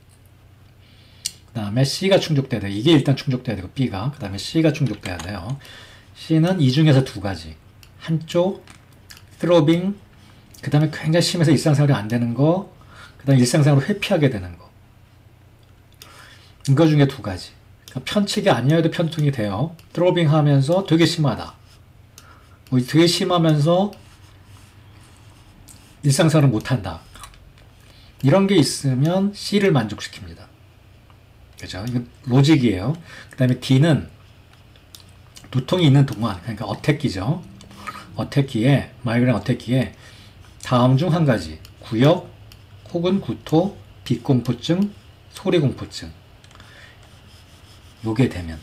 그 다음에 C가 충족돼야 돼요. 이게 일단 충족돼야 되고, B가. 그 다음에 C가 충족돼야 돼요. C는 이 중에서 두 가지. 한쪽, throbbing, 그 다음에 굉장히 심해서 일상생활이 안 되는 거, 그 다음에 일상생활을 회피하게 되는 거. 이거 중에 두 가지. 그러니까 편측이 아니어도 편통이 돼요. throbbing 하면서 되게 심하다. 뭐 되게 심하면서 일상생활을 못한다. 이런 게 있으면 C를 만족시킵니다. 그죠? 이건 로직이에요. 그 다음에 D는 두통이 있는 동안, 그러니까 어택기죠. 어택기에, 마이그레인 어택기에 다음 중 한 가지, 구역 혹은 구토, 빛공포증, 소리공포증, 요게 되면,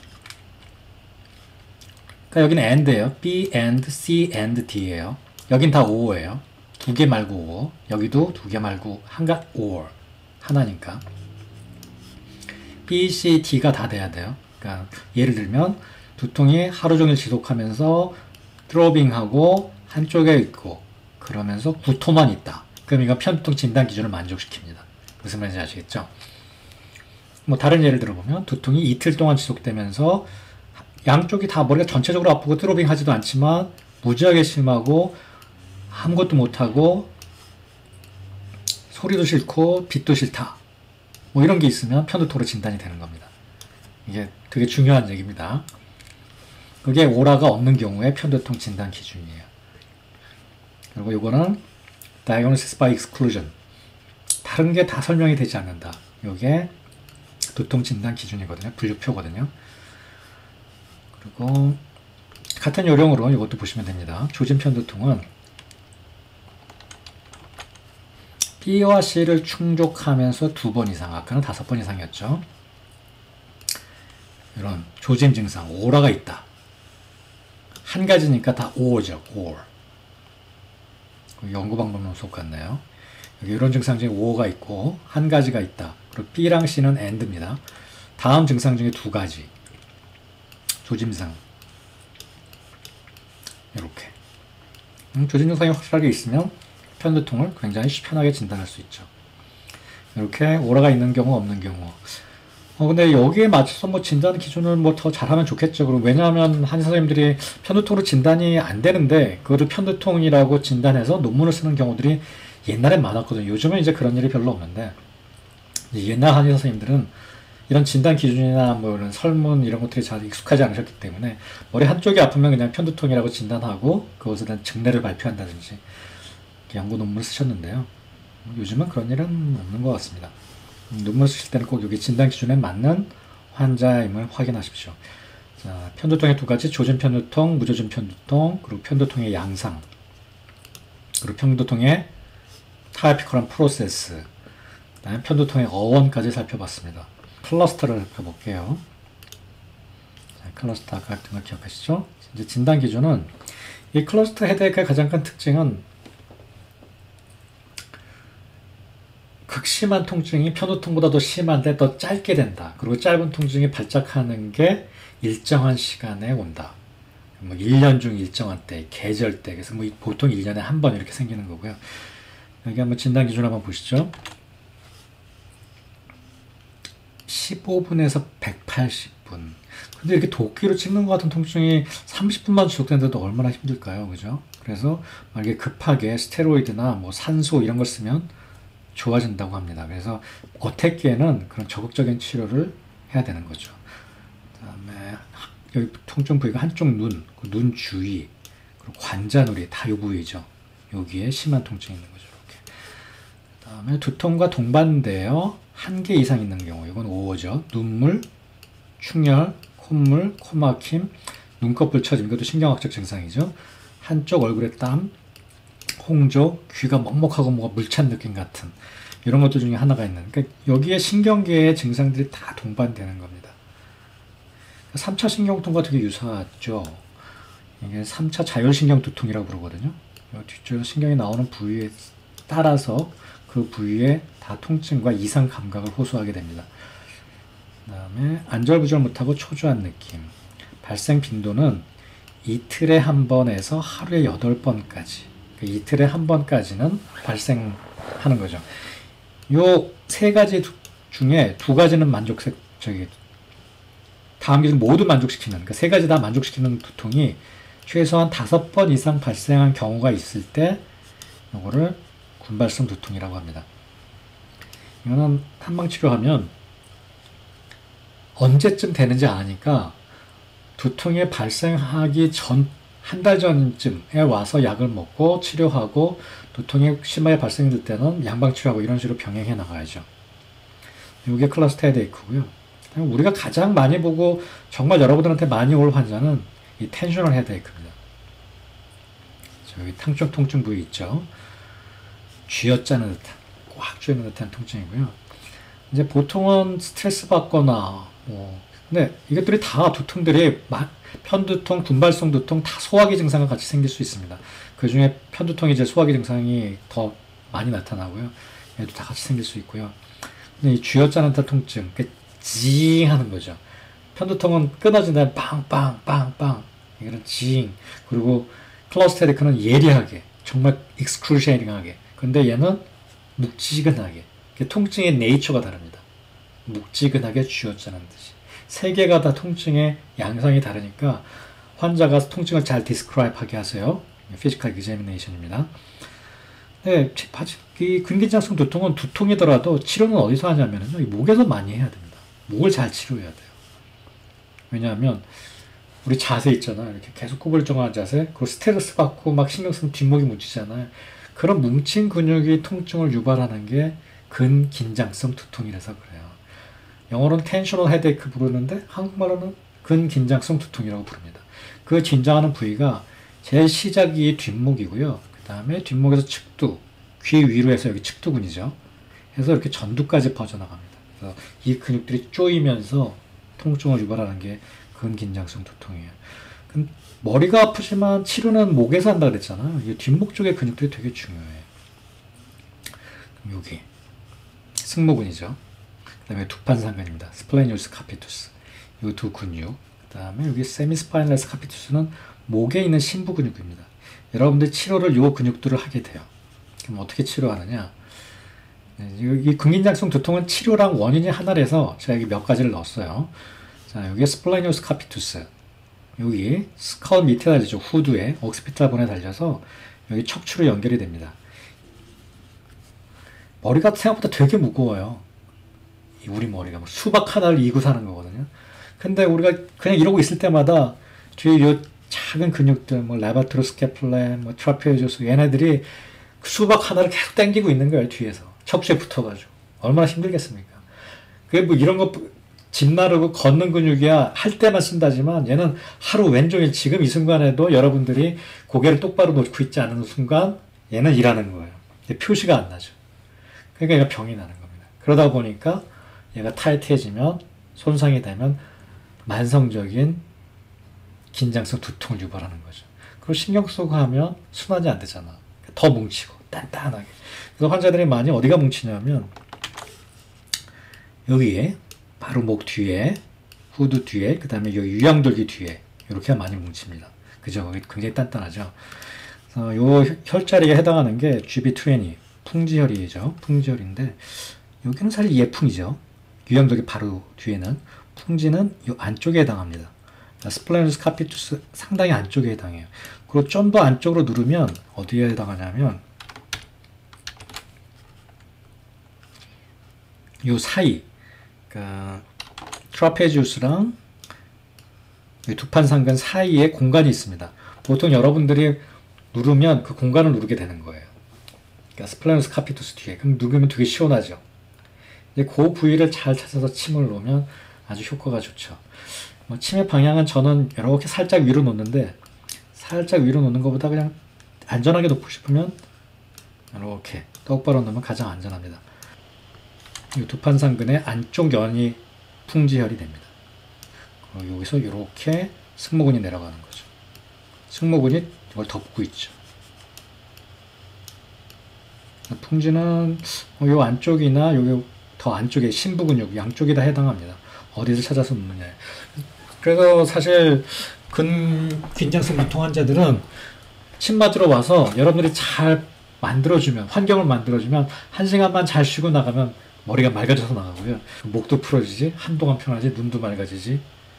그러니까 여기는 and예요. B and C and D예요. 여긴 다 O예요. 두 개 말고 O. 여기도 두 개 말고 한가 or, 하나니까 B, C, D가 다 돼야 돼요. 그러니까 예를 들면 두통이 하루 종일 지속하면서 throbbing하고 한쪽에 있고 그러면서 구토만 있다. 그럼 이건 편두통 진단 기준을 만족시킵니다. 무슨 말인지 아시겠죠? 뭐 다른 예를 들어보면 두통이 이틀 동안 지속되면서 양쪽이 다 머리가 전체적으로 아프고 throbbing 하지도 않지만 무지하게 심하고 아무것도 못하고 소리도 싫고 빛도 싫다. 뭐 이런 게 있으면 편두통으로 진단이 되는 겁니다. 이게 되게 중요한 얘기입니다. 그게 오라가 없는 경우에 편두통 진단 기준이에요. 그리고 이거는 diagnosis by exclusion. 다른 게 다 설명이 되지 않는다. 이게 두통 진단 기준이거든요. 분류표거든요. 그리고 같은 요령으로 이것도 보시면 됩니다. 조짐 편두통은 B와 C를 충족하면서 두 번 이상, 아까는 다섯 번 이상이었죠. 이런 조짐 증상, 오라가 있다. 한 가지니까 다 O죠, or. 연구 방법론 속 같네요. 여기 이런 증상 중에 O가 있고, 한 가지가 있다. 그리고 B랑 C는 and입니다. 다음 증상 중에 두 가지. 조짐상. 이렇게. 음, 조짐 증상이 확실하게 있으면 편두통을 굉장히 편하게 진단할 수 있죠. 이렇게 오라가 있는 경우, 없는 경우. 어, 근데 여기에 맞춰서 뭐 진단 기준을 뭐 더 잘하면 좋겠죠. 그리고 왜냐하면 한의사 선생님들이 편두통으로 진단이 안 되는데, 그거를 편두통이라고 진단해서 논문을 쓰는 경우들이 옛날엔 많았거든요. 요즘은 이제 그런 일이 별로 없는데, 옛날 한의사 선생님들은 이런 진단 기준이나 뭐 이런 설문 이런 것들이 잘 익숙하지 않으셨기 때문에 머리 한쪽이 아프면 그냥 편두통이라고 진단하고 그것에 대한 증례를 발표한다든지 연구 논문을 쓰셨는데요. 요즘은 그런 일은 없는 것 같습니다. 논문 쓰실 때는 꼭 여기 진단 기준에 맞는 환자임을 확인하십시오. 자, 편두통의 두 가지, 조진 편두통, 무조진 편두통, 그리고 편두통의 양상, 그리고 편두통의 타이피컬한 프로세스, 그다음에 편두통의 어원까지 살펴봤습니다. 클러스터를 살펴볼게요. 자, 클러스터 아까 했던 거 기억하시죠? 이제 진단 기준은 이 클러스터 헤드에이크의 가장 큰 특징은 극심한 통증이 편두통보다 더 심한데 더 짧게 된다. 그리고 짧은 통증이 발작하는 게 일정한 시간에 온다. 뭐 일 년 중 일정한 때, 계절 때, 그래서 뭐 보통 일 년에 한 번 이렇게 생기는 거고요. 여기 한번 진단 기준 한번 보시죠. 십오 분에서 백팔십 분. 근데 이렇게 도끼로 찍는 것 같은 통증이 삼십 분만 지속되는데도 얼마나 힘들까요? 그죠? 그래서 만약에 급하게 스테로이드나 뭐 산소 이런 걸 쓰면 좋아진다고 합니다. 그래서 어택기에는 그런 적극적인 치료를 해야 되는 거죠. 그다음에 여기 통증 부위가 한쪽 눈, 눈 주위, 그리고 관자놀이 다 이 부위죠. 여기에 심한 통증이 있는 거죠. 이렇게. 그다음에 두통과 동반되어 한 개 이상 있는 경우, 이건 오호죠. 눈물, 충혈, 콧물, 코막힘, 눈꺼풀 처짐, 이것도 신경학적 증상이죠. 한쪽 얼굴에 땀, 홍조, 귀가 먹먹하고 뭐가 물찬 느낌 같은 이런 것들 중에 하나가 있는, 그러니까 여기에 신경계의 증상들이 다 동반되는 겁니다. 삼 차 신경통과 되게 유사하죠. 이게 삼 차 자율신경 두통이라고 부르거든요. 뒤쪽에서 신경이 나오는 부위에 따라서 그 부위에 다 통증과 이상 감각을 호소하게 됩니다. 그 다음에 안절부절 못하고 초조한 느낌. 발생 빈도는 이틀에 한 번에서 하루에 여덟 번까지. 이틀에 한 번까지는 발생하는 거죠. 요 세 가지 중에 두 가지는 만족색, 저기, 다음 기준 모두 만족시키는, 그러니까 세 가지 다 만족시키는 두통이 최소한 다섯 번 이상 발생한 경우가 있을 때, 요거를 군발성 두통이라고 합니다. 이거는 한방 치료하면 언제쯤 되는지 아니까 두통이 발생하기 전, 한 달 전쯤에 와서 약을 먹고 치료하고 두통이 심하게 발생될 때는 양방치료하고 이런 식으로 병행해 나가야죠. 이게 클러스터 헤드에이크고요. 우리가 가장 많이 보고 정말 여러분들한테 많이 올 환자는 이 텐셔널 헤드에이크입니다. 여기 통증, 통증 부위 있죠. 쥐어짜는 듯한, 꽉 쥐는 듯한 통증이고요. 이제 보통은 스트레스 받거나 뭐 근데 이것들이 다 두통들이 막 편두통, 군발성 두통 다 소화기 증상과 같이 생길 수 있습니다. 그 중에 편두통이 이제 소화기 증상이 더 많이 나타나고요. 얘도 다 같이 생길 수 있고요. 근데 이 쥐어짜는 듯한 통증, 징 하는 거죠. 편두통은 끊어진 다음에 빵빵빵빵 이런 징. 그리고 클러스터 헤드에이크는 예리하게, 정말 익스크루시에이팅하게. 근데 얘는 묵지근하게. 통증의 네이처가 다릅니다. 묵지근하게 쥐어짜는 듯이. 세 개가 다 통증의 양상이 다르니까 환자가 통증을 잘 디스크라이브 하게 하세요. 피지컬 examination입니다. 네, 이 근긴장성 두통은 두통이더라도 치료는 어디서 하냐면요, 목에서 많이 해야 됩니다. 목을 잘 치료해야 돼요. 왜냐하면 우리 자세 있잖아요. 이렇게 계속 구부정한 자세, 그리고 스트레스 받고 막 신경 쓰면 뒷목이 뭉치잖아요. 그런 뭉친 근육이 통증을 유발하는 게 근긴장성 두통이라서 그래요. 영어로는 텐셔널 헤드에이크 부르는데 한국말로는 근긴장성 두통이라고 부릅니다. 그 긴장하는 부위가 제일 시작이 뒷목이고요. 그 다음에 뒷목에서 측두, 귀 위로 해서 여기 측두근이죠. 해서 이렇게 전두까지 퍼져나갑니다. 그래서 이 근육들이 쪼이면서 통증을 유발하는 게 근긴장성 두통이에요. 그럼 머리가 아프지만 치료는 목에서 한다 그랬잖아요. 이 뒷목 쪽의 근육들이 되게 중요해요. 여기 승모근이죠. 그 다음에 두판상근입니다. 스플레니우스 카피투스. 이 두 근육. 그 다음에 여기 세미스파이널레스 카피투스는 목에 있는 심부 근육입니다. 여러분들 치료를 이 근육들을 하게 돼요. 그럼 어떻게 치료하느냐? 이 근긴장성 두통은 치료랑 원인이 하나라서 제가 여기 몇 가지를 넣었어요. 자, 여기 스플레니우스 카피투스. 여기 스컬 밑에 달리죠. 후두에 옥시피탈 본에 달려서 여기 척추로 연결이 됩니다. 머리가 생각보다 되게 무거워요. 우리 머리가 뭐 수박 하나를 이고 사는 거거든요. 근데 우리가 그냥 이러고 있을 때마다 뒤에 요 작은 근육들, 뭐 레바트로 스캐플라, 뭐 트라페지우스, 얘네들이 수박 하나를 계속 당기고 있는 거예요. 뒤에서 척추에 붙어가지고 얼마나 힘들겠습니까? 그게 뭐 이런 거 집 나르고 걷는 근육이야 할 때만 쓴다지만 얘는 하루 왼종일 지금 이 순간에도 여러분들이 고개를 똑바로 놓고 있지 않은 순간 얘는 일하는 거예요. 표시가 안 나죠. 그러니까 얘가 병이 나는 겁니다. 그러다 보니까 얘가 타이트해지면 손상이 되면 만성적인 긴장성 두통을 유발하는 거죠. 그리고 신경 쓰고 하면 순환이 안 되잖아. 더 뭉치고 단단하게. 그래서 환자들이 많이 어디가 뭉치냐면 여기에 바로 목 뒤에, 후두 뒤에, 그 다음에 여기 유양돌기 뒤에 이렇게 많이 뭉칩니다. 그죠? 거기 굉장히 단단하죠. 그래서 요 혈자리에 해당하는 게 지비 이십, 풍지혈이죠. 풍지혈인데 여기는 사실 예풍이죠. 유양돌기 바로 뒤에는 풍지는 이 안쪽에 해당합니다. 스플레너스 카피투스 상당히 안쪽에 해당해요. 그리고 좀 더 안쪽으로 누르면 어디에 해당하냐면 요 사이, 그러니까 트라페지우스랑 두판상근 사이에 공간이 있습니다. 보통 여러분들이 누르면 그 공간을 누르게 되는 거예요. 그러니까 스플레너스 카피투스 뒤에. 그럼 누르면 되게 시원하죠. 이제 그 부위를 잘 찾아서 침을 놓으면 아주 효과가 좋죠. 뭐 침의 방향은 저는 이렇게 살짝 위로 놓는데 살짝 위로 놓는 것보다 그냥 안전하게 놓고 싶으면 이렇게 똑바로 놓으면 가장 안전합니다. 이 두판상근의 안쪽 연이 풍지혈이 됩니다. 여기서 이렇게 승모근이 내려가는 거죠. 승모근이 이걸 덮고 있죠. 풍지는 이 안쪽이나 여기 더 안쪽에 심부근육 양쪽이 다 해당합니다. 어디를 찾아서 놓느냐. 그래서 사실 근 긴장성 두통 환자들은 침 맞으러 와서 여러분들이 잘 만들어주면, 환경을 만들어주면 한 시간만 잘 쉬고 나가면 머리가 맑아져서 나가고요. 목도 풀어지지, 한동안 편하지, 눈도 맑아지지.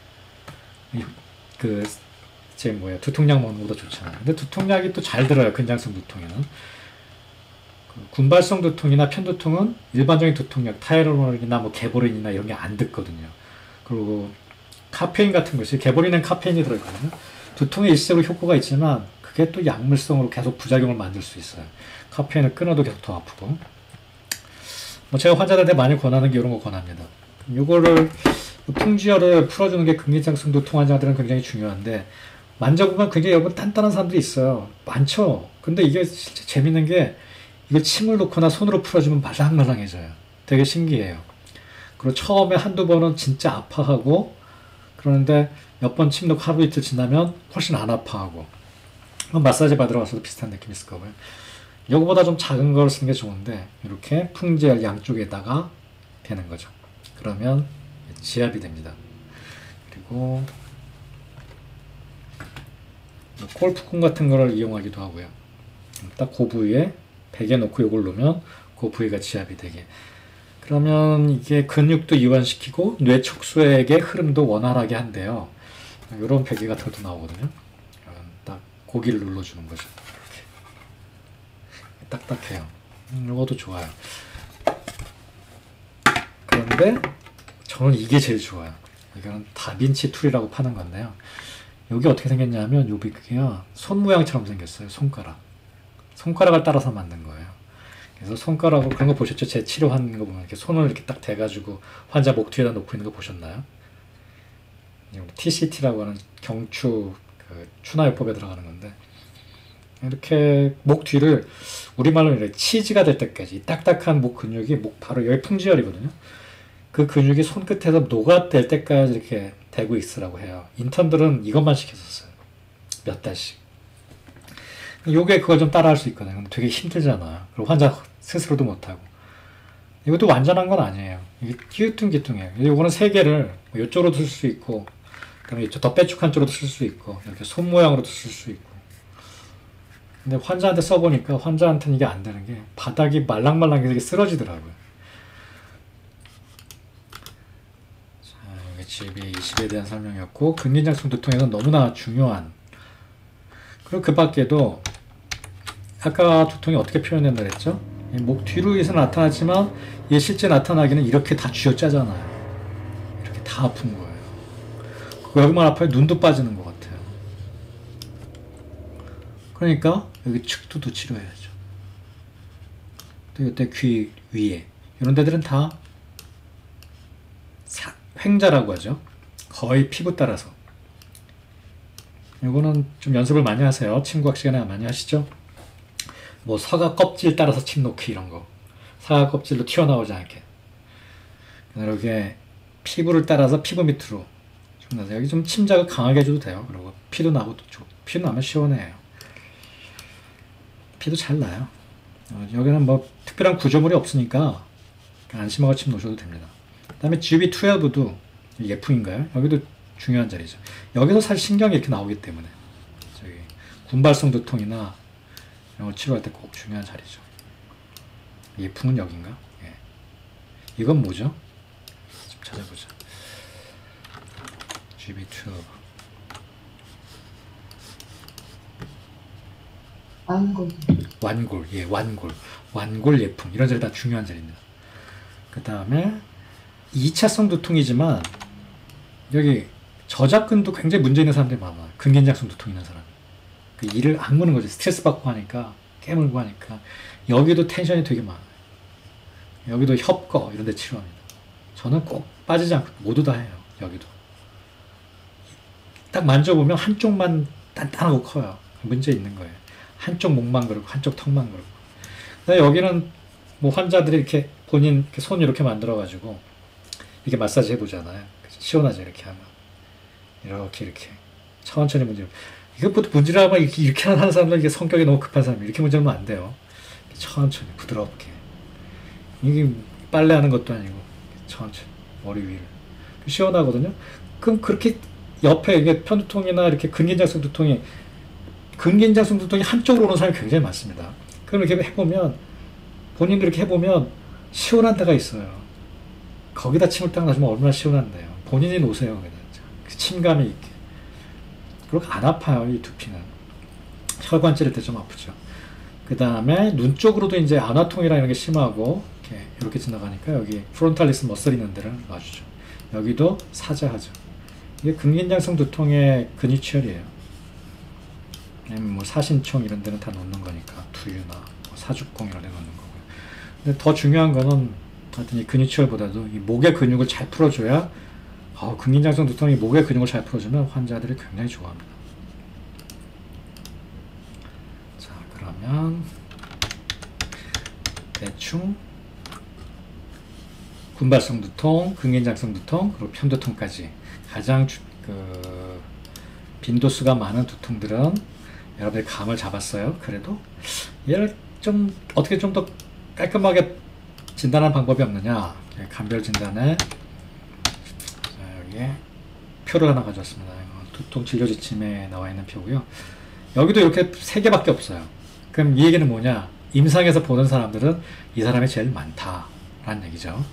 그, 제 뭐야, 두통약 먹는 것보다 좋잖아요. 근데 두통약이 또 잘 들어요, 근장성 두통에는. 그 군발성 두통이나 편두통은 일반적인 두통약, 타이레놀이나 뭐 개보린이나 이런 게 안 듣거든요. 그리고 카페인 같은 것이, 개보린엔 카페인이 들어있거든요. 두통에 일시적으로 효과가 있지만 그게 또 약물성으로 계속 부작용을 만들 수 있어요. 카페인을 끊어도 계속 더 아프고. 뭐 제가 환자들한테 많이 권하는 게 이런 거 권합니다. 요거를 풍지혈을 풀어주는 게 근긴장성 두통 환자들은 굉장히 중요한데 만져보면 굉장히 여러분 단단한 사람들이 있어요. 많죠. 근데 이게 진짜 재밌는 게 이걸 침을 놓거나 손으로 풀어주면 말랑말랑해져요. 되게 신기해요. 그리고 처음에 한두 번은 진짜 아파하고 그러는데 몇 번 침 놓고 하루 이틀 지나면 훨씬 안 아파하고 마사지 받으러 와서도 비슷한 느낌이 있을 거고요. 이거보다 좀 작은 걸 쓰는 게 좋은데 이렇게 풍지혈 양쪽에다가 되는 거죠. 그러면 지압이 됩니다. 그리고 골프공 같은 거를 이용하기도 하고요. 딱 그 부위에 베개 놓고 이걸 놓으면 그 부위가 지압이 되게. 그러면 이게 근육도 이완시키고 뇌 촉수액의 흐름도 원활하게 한대요. 이런 베개 같은 것도 나오거든요. 딱 고기를 눌러주는 거죠. 이렇게 딱딱해요. 음, 이것도 좋아요. 그런데 저는 이게 제일 좋아요. 이거는 다빈치 툴이라고 파는 건데요. 여기 어떻게 생겼냐면 요 비크가 손 모양처럼 생겼어요. 손가락. 손가락을 따라서 만든 거예요. 그래서 손가락으로 그런 거 보셨죠? 제 치료하는 거 보면 이렇게 손을 이렇게 딱 대가지고 환자 목 뒤에다 놓고 있는 거 보셨나요? 티씨티라고 하는 경추 그 추나요법에 들어가는 건데 이렇게 목 뒤를 우리말로 이렇게 치즈가 될 때까지 딱딱한 목 근육이 목 바로 여기 풍지혈이거든요. 그 근육이 손끝에서 녹아될 때까지 이렇게 대고 있으라고 해요. 인턴들은 이것만 시켰었어요. 몇 달씩. 요게 그걸 좀 따라 할 수 있거든요. 근데 되게 힘들잖아요. 그리고 환자 스스로도 못하고. 이것도 완전한 건 아니에요. 이게 끼우뚱기뚱해요. 요거는 세 개를 이쪽으로도 쓸 수 있고, 그다음에 이쪽 더 빼쭉한 쪽으로도 쓸 수 있고, 이렇게 손 모양으로도 쓸 수 있고. 근데 환자한테 써보니까 환자한테는 이게 안 되는 게 바닥이 말랑말랑해서 쓰러지더라고요. 자, 이게 지비 이십에 대한 설명이었고, 근긴장성 두통에는 너무나 중요한. 그리고 그 밖에도 아까 두통이 어떻게 표현된다 그랬죠? 목 뒤로 해서 나타났지만 얘 실제 나타나기는 이렇게 다 쥐어짜잖아요. 이렇게 다 아픈 거예요. 여기만 아파요. 눈도 빠지는 것 같아요. 그러니까 여기 측두도 치료해야죠. 또 이때 귀 위에 이런 데들은 다 사, 횡자라고 하죠. 거의 피부 따라서. 이거는 좀 연습을 많이 하세요. 침구학 시간에 많이 하시죠. 뭐 사과 껍질 따라서 침 놓기 이런 거. 사과 껍질로 튀어나오지 않게. 이렇게 피부를 따라서 피부 밑으로. 여기 좀 침자극 강하게 해줘도 돼요. 그리고 피도 나고 좋고. 피도 나면 시원해요. 피도 잘 나요. 어, 여기는 뭐 특별한 구조물이 없으니까 안심하고 침 놓으셔도 됩니다. 그 다음에 지비 십이도 예풍인가요? 여기도 중요한 자리죠. 여기서 사실 신경이 이렇게 나오기 때문에 저기 군발성 두통이나 이런 걸 치료할 때 꼭 중요한 자리죠. 예풍은 여긴가? 예. 이건 뭐죠? 좀 찾아보자. 지비 이 완골. 완골, 예, 완골. 완골 예풍. 이런 자리 다 중요한 자리입니다. 그 다음에 이 차성 두통이지만 여기 저작근도 굉장히 문제 있는 사람들이 많아요. 근긴장성 두통 있는 사람. 그 일을 악무는 거죠. 스트레스 받고 하니까, 깨물고 하니까. 여기도 텐션이 되게 많아요. 여기도 협거 이런 데 치료합니다. 저는 꼭 빠지지 않고 모두 다 해요. 여기도. 딱 만져보면 한쪽만 단단하고 커요. 문제 있는 거예요. 한쪽 목만 그렇고 한쪽 턱만 그렇고. 근데 여기는 뭐 환자들이 이렇게 본인 이렇게 손 이렇게 만들어가지고 이렇게 마사지 해보잖아요. 시원하죠. 이렇게 하면. 이렇게 이렇게 천천히 문지르. 이것부터 문지르면 이렇게, 이렇게 하는 사람들 이게 성격이 너무 급한 사람 이렇게 문지르면 안 돼요. 천천히 부드럽게. 이게 빨래하는 것도 아니고 천천히 머리 위를 시원하거든요. 그럼 그렇게 옆에 이게 편두통이나 이렇게 근긴장성 두통이 근긴장성 두통이 한쪽으로 오는 사람이 굉장히 많습니다. 그럼 이렇게 해보면 본인도 이렇게 해보면 시원한 데가 있어요. 거기다 침을 딱 놔주면 얼마나 시원한데요. 본인이 놓으세요. 그냥. 침감이 있게. 그리고 안 아파요. 이 두피는. 혈관 찌를 때 좀 아프죠. 그 다음에 눈 쪽으로도 이제 아나통이라는 게 심하고 이렇게, 이렇게 지나가니까 여기 프론탈리스 머슬 있는 데를 놔주죠. 여기도 사자하죠. 이게 근긴장성 두통의 근위치열이에요. 뭐 사신총 이런 데는 다 놓는 거니까 두유나 뭐 사죽공 이런 데 놓는 거고요. 근데 더 중요한 거는 하여튼 이 근위치열보다도 이 목의 근육을 잘 풀어줘야 어, 근긴장성 두통이 목의 근육을 잘 풀어주면 환자들이 굉장히 좋아합니다. 자, 그러면 대충 군발성 두통, 근긴장성 두통, 그리고 편두통까지 가장 주, 그 빈도수가 많은 두통들은 여러분들이 감을 잡았어요. 그래도 얘를 좀 어떻게 좀 더 깔끔하게 진단하는 방법이 없느냐? 감별 진단에 예, 표를 하나 가져왔습니다. 두통 진료 지침에 나와 있는 표고요. 여기도 이렇게 세 개밖에 없어요. 그럼 이 얘기는 뭐냐? 임상에서 보는 사람들은 이 사람이 제일 많다라는 얘기죠.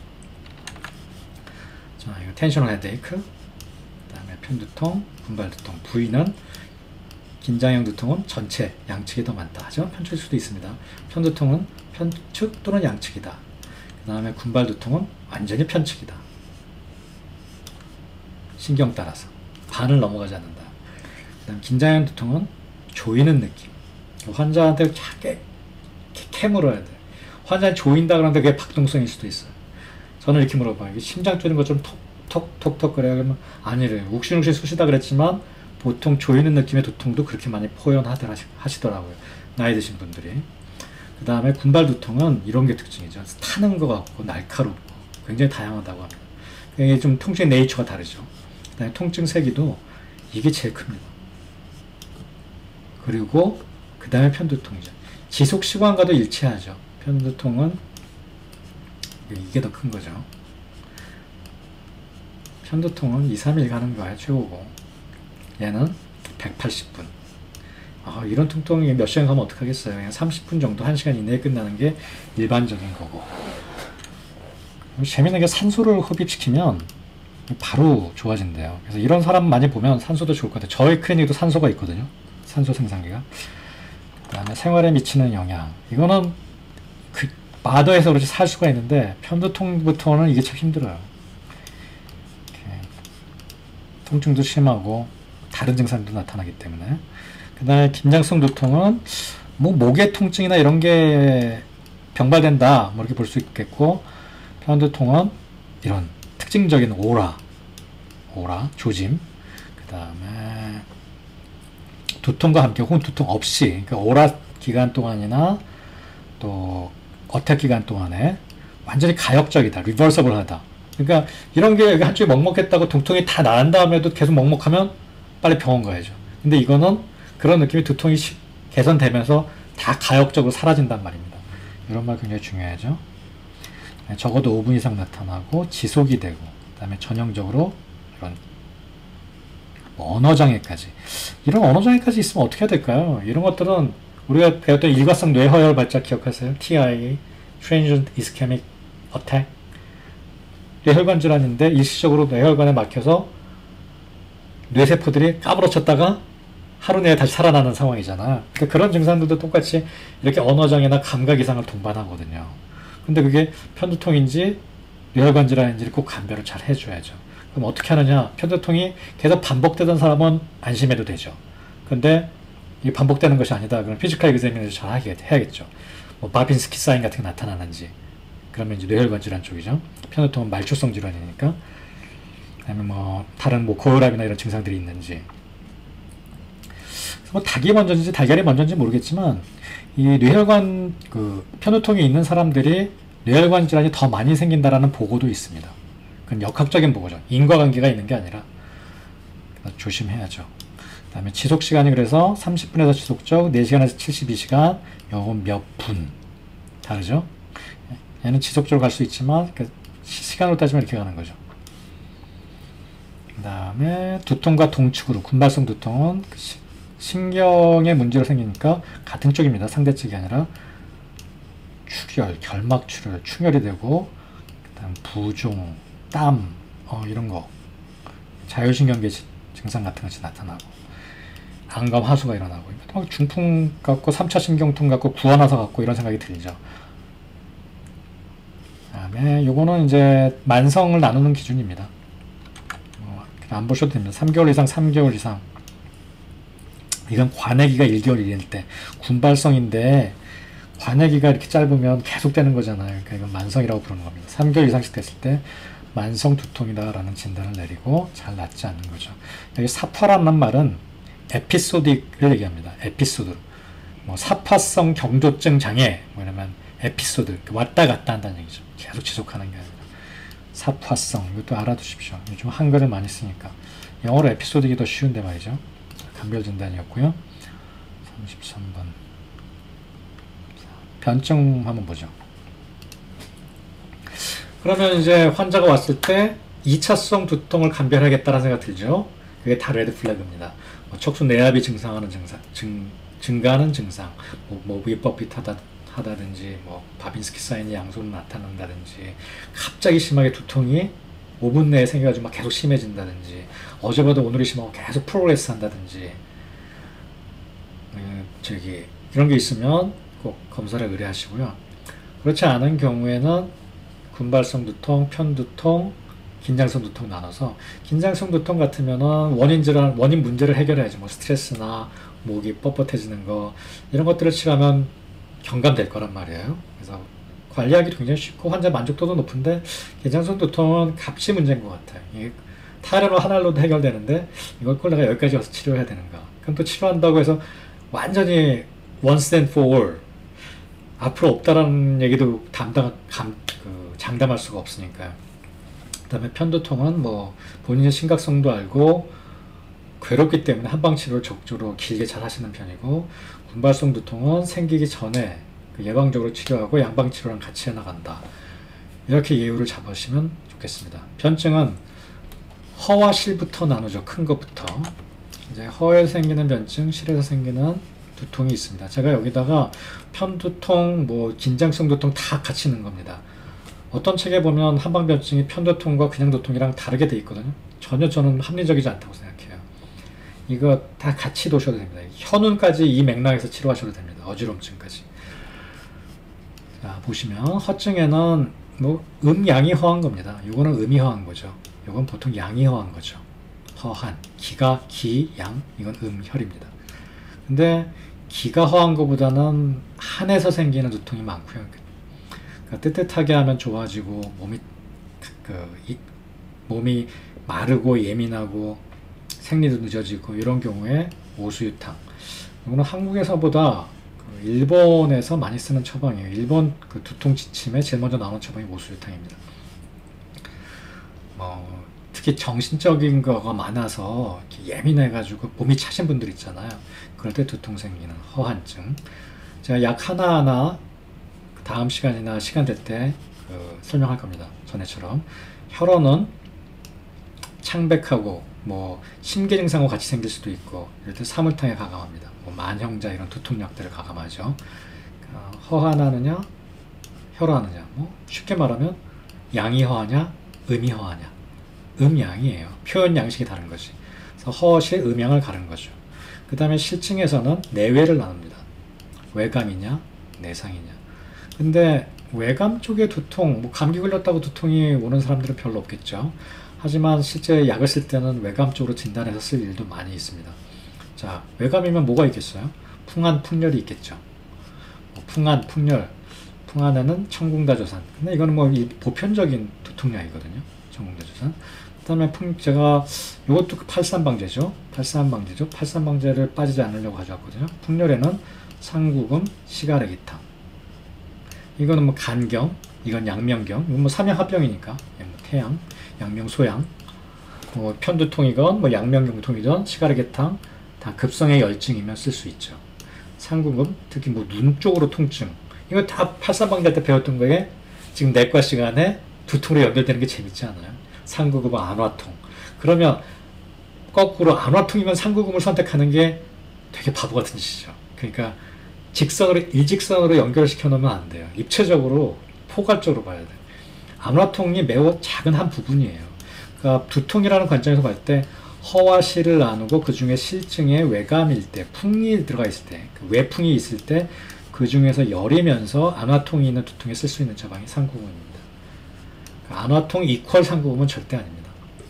자, 이거 텐셔널 헤데이크, 그 다음에 편두통, 군발두통, 부위는 긴장형 두통은 전체 양측이 더 많다. 하지만 편측일 수도 있습니다. 편두통은 편측 또는 양측이다. 그 다음에 군발두통은 완전히 편측이다. 신경 따라서 반을 넘어가지 않는다. 그 다음 긴장형 두통은 조이는 느낌. 환자한테 작게 캐물어야 돼. 환자는 조인다 그러는데 그게 박동성일 수도 있어요. 저는 이렇게 물어봐요. 심장 쪼는 것처럼 톡톡톡톡 그래요. 그러면 아니래요. 욱신욱신 쑤시다 그랬지만 보통 조이는 느낌의 두통도 그렇게 많이 표현하시더라고요. 나이 드신 분들이. 그 다음에 군발 두통은 이런 게 특징이죠. 타는 것 같고 날카롭고 굉장히 다양하다고 합니다. 이게 좀 통증의 네이처가 다르죠. 그 다음에 통증 세기도 이게 제일 큽니다. 그리고 그 다음에 편두통이죠. 지속 시간과도 일치하죠. 편두통은 이게 더 큰 거죠. 편두통은 이, 삼 일 가는 거야 최고고 얘는 백팔십 분. 아, 이런 통통이 몇 시간 가면 어떡하겠어요. 그냥 삼십 분 정도, 한 시간 이내에 끝나는 게 일반적인 거고. 재미있는 게 산소를 흡입시키면 바로 좋아진대요. 그래서 이런 사람 많이 보면 산소도 좋을 것 같아요. 저희 클리닉도 산소가 있거든요. 산소 생산기가. 그 다음에 생활에 미치는 영향. 이거는 그 마더해서 그렇지 살 수가 있는데 편두통부터는 이게 참 힘들어요. 이렇게 통증도 심하고 다른 증상도 나타나기 때문에. 그 다음에 긴장성 두통은 뭐 목의 통증이나 이런 게 병발된다 뭐 이렇게 볼 수 있겠고, 편두통은 이런 특징적인 오라, 오라, 조짐, 그 다음에 두통과 함께 혹은 두통 없이, 그러니까 오라 기간 동안이나 또 어택 기간 동안에 완전히 가역적이다, 리버서블하다. 그러니까 이런 게 한쪽이 먹먹했다고 두통이 다 나은 다음에도 계속 먹먹하면 빨리 병원 가야죠. 근데 이거는 그런 느낌이 두통이 개선되면서 다 가역적으로 사라진단 말입니다. 이런 말 굉장히 중요하죠. 적어도 오 분 이상 나타나고 지속이 되고, 그 다음에 전형적으로 이런 뭐 언어장애까지, 이런 언어장애까지 있으면 어떻게 해야 될까요? 이런 것들은 우리가 배웠던 일과성 뇌허혈 발작 기억하세요? 티 아이, Transient Ischemic Attack. 뇌혈관 질환인데 일시적으로 뇌혈관에 막혀서 뇌세포들이 까무러쳤다가 하루 내에 다시 살아나는 상황이잖아. 그러니까 그런 증상들도 똑같이 이렇게 언어장애나 감각 이상을 동반하거든요. 근데 그게 편두통인지 뇌혈관 질환인지를 꼭 감별을 잘 해줘야죠. 그럼 어떻게 하느냐? 편두통이 계속 반복되던 사람은 안심해도 되죠. 근데 이게 반복되는 것이 아니다. 그럼 피지컬 에그자미너를 잘 하게 해야겠죠. 뭐 바빈스키 사인 같은 게 나타나는지. 그러면 이제 뇌혈관 질환 쪽이죠. 편두통은 말초성 질환이니까. 그다음에 뭐 다른 뭐 고혈압이나 이런 증상들이 있는지. 뭐 닭이 먼저인지 달걀이 먼저인지 모르겠지만 이 뇌혈관 그 편두통이 있는 사람들이 뇌혈관 질환이 더 많이 생긴다라는 보고도 있습니다. 그건 역학적인 보고죠. 인과관계가 있는 게 아니라 조심해야죠. 그 다음에 지속시간이 그래서 삼십 분에서 지속적 네 시간에서 칠십이 시간, 요건 몇 분 다르죠. 얘는 지속적으로 갈 수 있지만 그 시간으로 따지면 이렇게 가는 거죠. 그 다음에 두통과 동축으로, 군발성 두통은 신경에 문제가 생기니까 같은 쪽입니다. 상대 쪽이 아니라 출혈, 결막 출혈, 충혈이 되고, 그 다음 부종, 땀, 어, 이런 거, 자율신경계 증상 같은 것이 나타나고, 안감 하수가 일어나고, 중풍 같고 삼 차 신경통 같고 구안화사 같고 이런 생각이 들죠. 그 다음에 요거는 이제 만성을 나누는 기준입니다. 어, 안 보셔도 됩니다. 삼 개월 이상, 삼 개월 이상. 이건 관해기가 일 개월일 때, 군발성인데 관해기가 이렇게 짧으면 계속되는 거잖아요. 그러니까 이건 만성이라고 부르는 겁니다. 삼 개월 이상씩 됐을 때 만성 두통이다 라는 진단을 내리고 잘 낫지 않는 거죠. 여기 사파라는 말은 에피소드를 얘기합니다. 에피소드. 뭐 사파성 경조증 장애, 뭐냐면 에피소드, 왔다 갔다 한다는 얘기죠. 계속 지속하는 게 아니라. 사파성, 이것도 알아두십시오. 요즘 한글을 많이 쓰니까. 영어로 에피소드가 더 쉬운데 말이죠. 감별 진단이었고요. 삼십삼 번. 변증 한번 보죠. 그러면 이제 환자가 왔을 때 이 차성 두통을 감별하겠다는 생각 들죠. 그게 다 레드 플래그입니다. 뭐 척수 내압이 증상하는 증상, 증, 증가하는 증상, 뭐, 목이 뻣뻣하다, 하다든지, 뭐, 바빈스키 사인이 양손으로 나타난다든지, 갑자기 심하게 두통이 오 분 내에 생겨가지고 막 계속 심해진다든지, 어제보다 오늘이 심하고 계속 프로그레스 한다든지, 음, 저기, 이런 게 있으면 꼭 검사를 의뢰하시고요. 그렇지 않은 경우에는 군발성 두통, 편두통, 긴장성 두통 나눠서, 긴장성 두통 같으면은 원인 질환, 원인 문제를 해결해야지. 뭐 스트레스나 목이 뻣뻣해지는 거, 이런 것들을 치료하면 경감될 거란 말이에요. 그래서 관리하기도 굉장히 쉽고 환자 만족도도 높은데, 긴장성 두통은 값이 문제인 것 같아요. 이게 타이레놀 하나로도 해결되는데 이걸 꼭 내가 여기까지 와서 치료해야 되는가. 그럼 또 치료한다고 해서 완전히 once and for all 앞으로 없다라는 얘기도 담당, 감, 그, 장담할 수가 없으니까요. 그 다음에 편두통은 뭐 본인의 심각성도 알고 괴롭기 때문에 한방치료를 적극적으로 길게 잘 하시는 편이고, 군발성 두통은 생기기 전에 그 예방적으로 치료하고 양방치료랑 같이 해나간다. 이렇게 예우를 잡으시면 좋겠습니다. 변증은 허와 실부터 나누죠. 큰 것부터. 이제 허에 생기는 변증, 실에서 생기는 두통이 있습니다. 제가 여기다가 편두통, 뭐 긴장성 두통 다 같이 넣은 겁니다. 어떤 책에 보면 한방변증이 편두통과 그냥 두통이랑 다르게 돼 있거든요. 전혀 저는 합리적이지 않다고 생각해요. 이거 다 같이 도셔도 됩니다. 현운까지 이 맥락에서 치료하셔도 됩니다. 어지럼증까지. 자, 보시면 허증에는 뭐 음양이 허한 겁니다. 요거는 음이 허한 거죠. 요건 보통 양이 허한 거죠. 허한, 기가, 기, 양, 이건 음, 혈입니다. 근데 기가 허한 것보다는 한에서 생기는 두통이 많고요. 그러니까 뜨뜻하게 하면 좋아지고 몸이 그, 이, 몸이 마르고 예민하고 생리도 늦어지고 이런 경우에 오수유탕. 이거는 한국에서보다 그 일본에서 많이 쓰는 처방이에요. 일본 그 두통 지침에 제일 먼저 나오는 처방이 오수유탕입니다. 뭐 특히 정신적인 거가 많아서 예민해가지고 몸이 차신 분들 있잖아요. 그럴 때 두통 생기는 허한증. 제가 약 하나하나 다음 시간이나 시간 될 때 그 설명할 겁니다. 전에처럼. 혈흔은 창백하고 뭐 심계 증상과 같이 생길 수도 있고 이럴 때 사물탕에 가감합니다. 뭐 만형자 이런 두통약들을 가감하죠. 어, 허하느냐 혈하느냐 뭐 쉽게 말하면 양이 허하냐 음이 허하냐 음양이에요. 표현 양식이 다른 거지. 그래서 허실 음양을 가른 거죠. 그 다음에 실증에서는 내외를 나눕니다. 외감이냐 내상이냐. 근데 외감 쪽의 두통, 뭐 감기 걸렸다고 두통이 오는 사람들은 별로 없겠죠. 하지만 실제 약을 쓸 때는 외감 쪽으로 진단해서 쓸 일도 많이 있습니다. 자, 외감이면 뭐가 있겠어요? 풍한, 풍열이 있겠죠. 뭐 풍한, 풍열. 풍한에는 청궁다조산. 근데 이거는 뭐 보편적인 두통약이거든요. 청궁다조산. 그 다음에 풍, 제가 이것도 팔삼방제죠. 팔삼방제죠. 팔삼방제를 빠지지 않으려고 가져왔거든요. 풍열에는 상구금, 시가래기탕. 이거는 뭐 간경, 이건 양명경, 이건 뭐 삼양합병이니까 뭐 태양, 양명, 소양, 뭐 편두통이건 뭐 양명경통이든 시가래기탕 다 급성의 열증이면 쓸 수 있죠. 상구금, 특히 뭐 눈 쪽으로 통증, 이거 다 팔삼방제 때 배웠던 거에 지금 내과 시간에 두통으로 연결되는 게 재밌지 않아요? 상구금은 안화통. 그러면 거꾸로 안화통이면 상구금을 선택하는 게 되게 바보 같은 짓이죠. 그러니까 직선으로, 일직선으로 연결시켜 놓으면 안 돼요. 입체적으로, 포괄적으로 봐야 돼요. 안화통이 매우 작은 한 부분이에요. 그러니까 두통이라는 관점에서 봤을 때 허와 실을 나누고 그 중에 실증의 외감일 때, 풍이 들어가 있을 때, 그 외풍이 있을 때 그 중에서 열이면서 안화통이 있는 두통에 쓸 수 있는 처방이 상구금입니다. 그러니까 안화통 이퀄 상구금은 절대 아닙니다.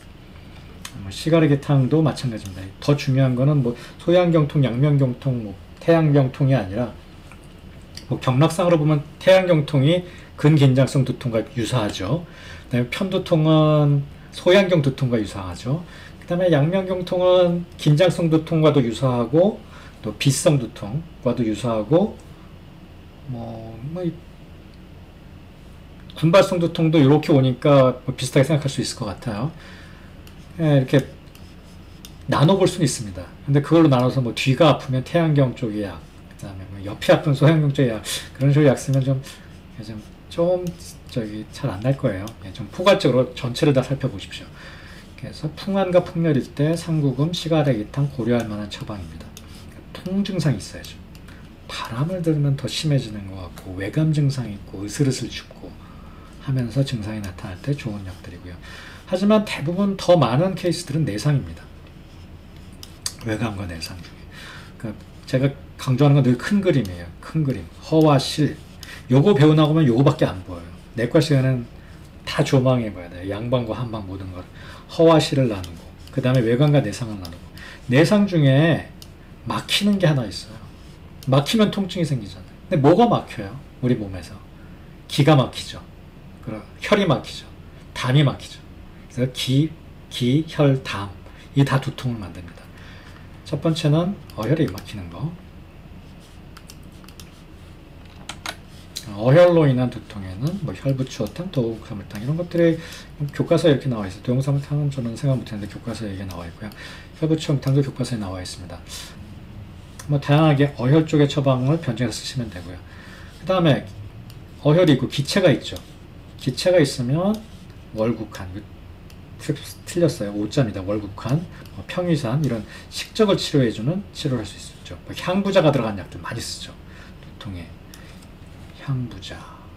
시가래기탕도 마찬가지입니다. 더 중요한 거는 뭐 소양경통, 양명경통, 뭐 태양경통이 아니라 뭐 경락상으로 보면 태양경통이 근긴장성 두통과 유사하죠. 그다음에 편두통은 소양경 두통과 유사하죠. 그 다음에 양명경통은 긴장성 두통과도 유사하고 또 비성 두통과도 유사하고 뭐, 뭐 군발성 두통도 이렇게 오니까 뭐 비슷하게 생각할 수 있을 것 같아요. 예, 이렇게 나눠볼 수는 있습니다. 근데 그걸로 나눠서 뭐 뒤가 아프면 태양경 쪽의 약, 그 다음에 뭐 옆이 아픈 소양경 쪽의 약, 그런 식으로 약 쓰면 좀, 좀, 좀 저기 잘 안 날 거예요. 예, 좀 포괄적으로 전체를 다 살펴보십시오. 그래서 풍한과 풍열일 때 상구금, 시가래기탕 고려할 만한 처방입니다. 통 증상이 있어야죠. 바람을 들으면 더 심해지는 것 같고 외감 증상이 있고 으슬으슬 춥고 하면서 증상이 나타날 때 좋은 약들이고요. 하지만 대부분 더 많은 케이스들은 내상입니다. 외감과 내상 중에. 그러니까 제가 강조하는 건 늘 큰 그림이에요. 큰 그림. 허와 실. 요거 배우나고 하면 요거밖에 안 보여요. 내과 시간은 다 조망해 봐야 돼요. 양방과 한방 모든 걸. 허와 실을 나누고 그 다음에 외감과 내상을 나누고 내상 중에 막히는 게 하나 있어요. 막히면 통증이 생기잖아요. 근데 뭐가 막혀요? 우리 몸에서. 기가 막히죠. 그리고 혈이 막히죠. 담이 막히죠. 그래서 기, 기, 혈, 담. 이 다 두통을 만듭니다. 첫 번째는 어혈이 막히는 거. 어혈로 인한 두통에는 뭐 혈부추어탕, 도용사물탕 이런 것들이 교과서에 이렇게 나와 있어요. 도용사물탕은 저는 생각 못했는데 교과서에 이게 나와 있고요. 혈부추어탕도 교과서에 나와 있습니다. 뭐 다양하게 어혈 쪽의 처방을 변증해서 쓰시면 되고요. 그 다음에 어혈이 있고 기체가 있죠. 기체가 있으면 월국한, 틀렸어요. 오자입니다. 월국한, 뭐 평위산 이런 식적을 치료해주는 치료를 할 수 있죠. 뭐 향부자가 들어간 약들 많이 쓰죠. 두통에 향부자,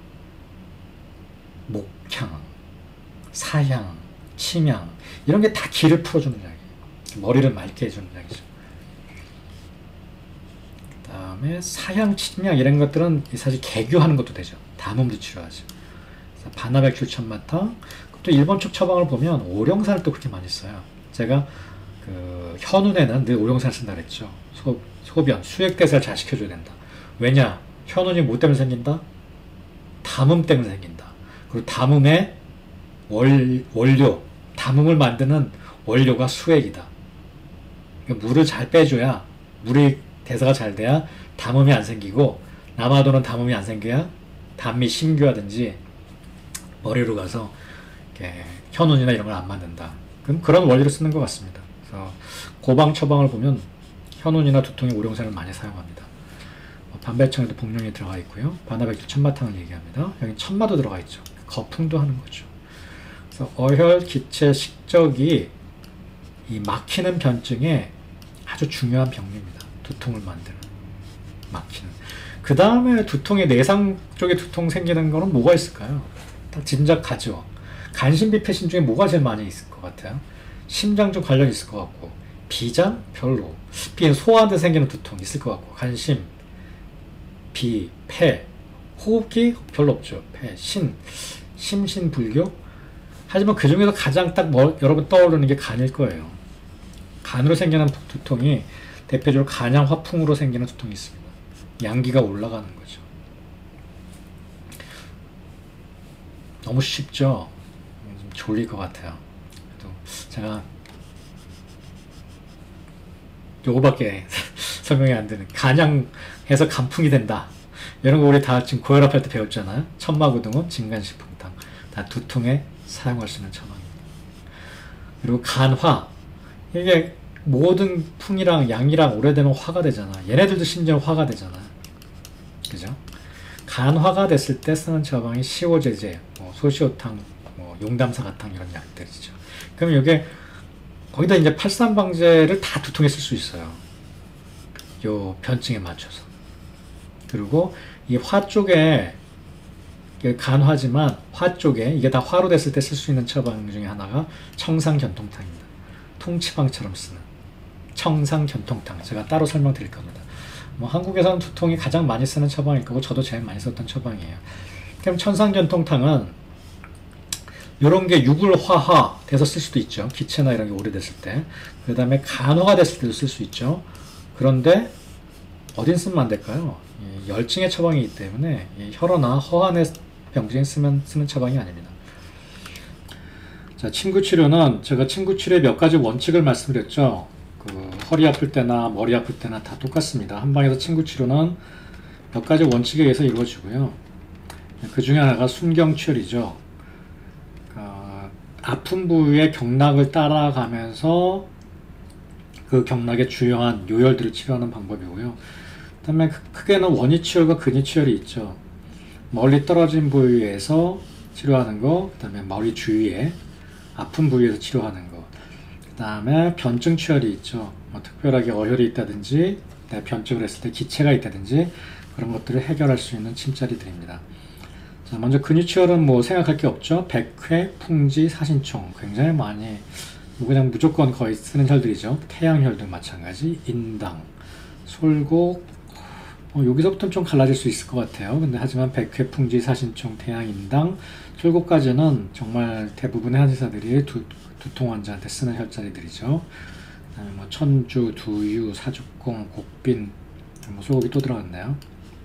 목향, 사향, 침향 이런 게 다 기를 풀어주는 약이에요. 머리를 맑게 해주는 약이죠. 다음에 사형, 침약 이런 것들은 사실 개교하는 것도 되죠. 담음도 치료하죠. 바나백출 천마탕. 또 일본 쪽 처방을 보면 오룡산을 또 그렇게 많이 써요. 제가 그 현운에는 늘 오룡산을 쓴다 그랬죠. 소, 소변, 수액대사를 잘 시켜줘야 된다. 왜냐? 현운이 뭐 때문에 생긴다? 담음 때문에 생긴다. 그리고 담음의 월, 원료, 담음을 만드는 원료가 수액이다. 그러니까 물을 잘 빼줘야, 물의 대사가 잘 돼야 담음이 안 생기고, 남아도는 담음이 안 생겨야 담이 심교하든지 머리로 가서 현운이나 이런 걸 안 만든다. 그럼 그런 원리로 쓰는 것 같습니다. 그래서 고방 처방을 보면 현운이나 두통에 오룡산을 많이 사용합니다. 반배청에도 복령이 들어가 있고요. 바나백주 천마탕을 얘기합니다. 여기 천마도 들어가 있죠. 거품도 하는 거죠. 그래서 어혈, 기체, 식적이 이 막히는 변증에 아주 중요한 병리입니다. 두통을 만드는, 막히는. 그 다음에 두통의 내상 쪽에 두통 생기는 거는 뭐가 있을까요? 딱 짐작하죠. 간신비패신 중에 뭐가 제일 많이 있을 것 같아요? 심장 쪽 관련 있을 것 같고, 비장? 별로. 비 소화하는데 생기는 두통 있을 것 같고, 간심, 비, 폐, 호흡기? 별로 없죠. 폐, 신, 심신불교? 하지만 그 중에서 가장 딱 뭐, 여러분 떠오르는 게 간일 거예요. 간으로 생기는 두통이 대표적으로 간양 화풍으로 생기는 두통이 있습니다. 양기가 올라가는 거죠. 너무 쉽죠? 좀 졸릴 것 같아요. 그래도 제가 요거밖에 설명이 안 되는, 간양해서 간풍이 된다. 이런 거 우리 다 지금 고혈압 할 때 배웠잖아요. 천마구등은 진간식품탕. 다 두통에 사용할 수 있는 처방입니다. 그리고 간화. 이게 모든 풍이랑 양이랑 오래되면 화가 되잖아. 얘네들도 심지어 화가 되잖아. 그죠? 간화가 됐을 때 쓰는 처방이 시오제제, 뭐 소시오탕, 뭐 용담사가탕 이런 약들이죠. 그럼 이게 거기다 이제 팔삼방제를 다 두통에 쓸 수 있어요. 요 변증에 맞춰서. 그리고 이 화 쪽에, 간화지만 화 쪽에 이게 다 화로 됐을 때 쓸 수 있는 처방 중에 하나가 청상견통탕입니다. 통치방처럼 쓰는 청상견통탕. 제가 따로 설명드릴 겁니다. 뭐 한국에서는 두통이 가장 많이 쓰는 처방일 거고 저도 제일 많이 썼던 처방이에요. 그럼 천상견통탕은 이런 게 유불화화 돼서 쓸 수도 있죠. 기체나 이런 게 오래됐을 때. 그 다음에 간화가 됐을 때도 쓸 수 있죠. 그런데 어딘 쓰면 안 될까요? 열증의 처방이기 때문에 혈어나 허한의 병증에 쓰면 쓰는 처방이 아닙니다. 자, 침구치료는 제가 침구치료의 몇 가지 원칙을 말씀드렸죠. 그 허리 아플 때나 머리 아플 때나 다 똑같습니다. 한방에서 침구치료는 몇 가지 원칙에 의해서 이루어지고요. 그 중에 하나가 순경치열이죠. 어, 아픈 부위의 경락을 따라가면서 그 경락의 주요한 요열들을 치료하는 방법이고요. 그 다음에 크게는 원위치열과 근위치열이 있죠. 멀리 떨어진 부위에서 치료하는 거, 그 다음에 머리 주위에 아픈 부위에서 치료하는 거, 그 다음에 변증치열이 있죠. 뭐 특별하게 어혈이 있다든지 변증을 했을 때 기체가 있다든지 그런 것들을 해결할 수 있는 침자리들입니다. 자, 먼저 근위치열은 뭐 생각할 게 없죠. 백회, 풍지, 사신총 굉장히 많이 그냥 무조건 거의 쓰는 혈들이죠. 태양혈도 마찬가지, 인당, 솔곡, 어, 여기서부터는 좀 갈라질 수 있을 것 같아요. 근데 하지만 백회, 풍지, 사신총, 태양, 인당, 솔곡까지는 정말 대부분의 한의사들이 두, 두통 환자한테 쓰는 혈자리들이죠. 그다음에 뭐 천주, 두유, 사죽공, 곡빈, 뭐 소곡이 또 들어갔네요.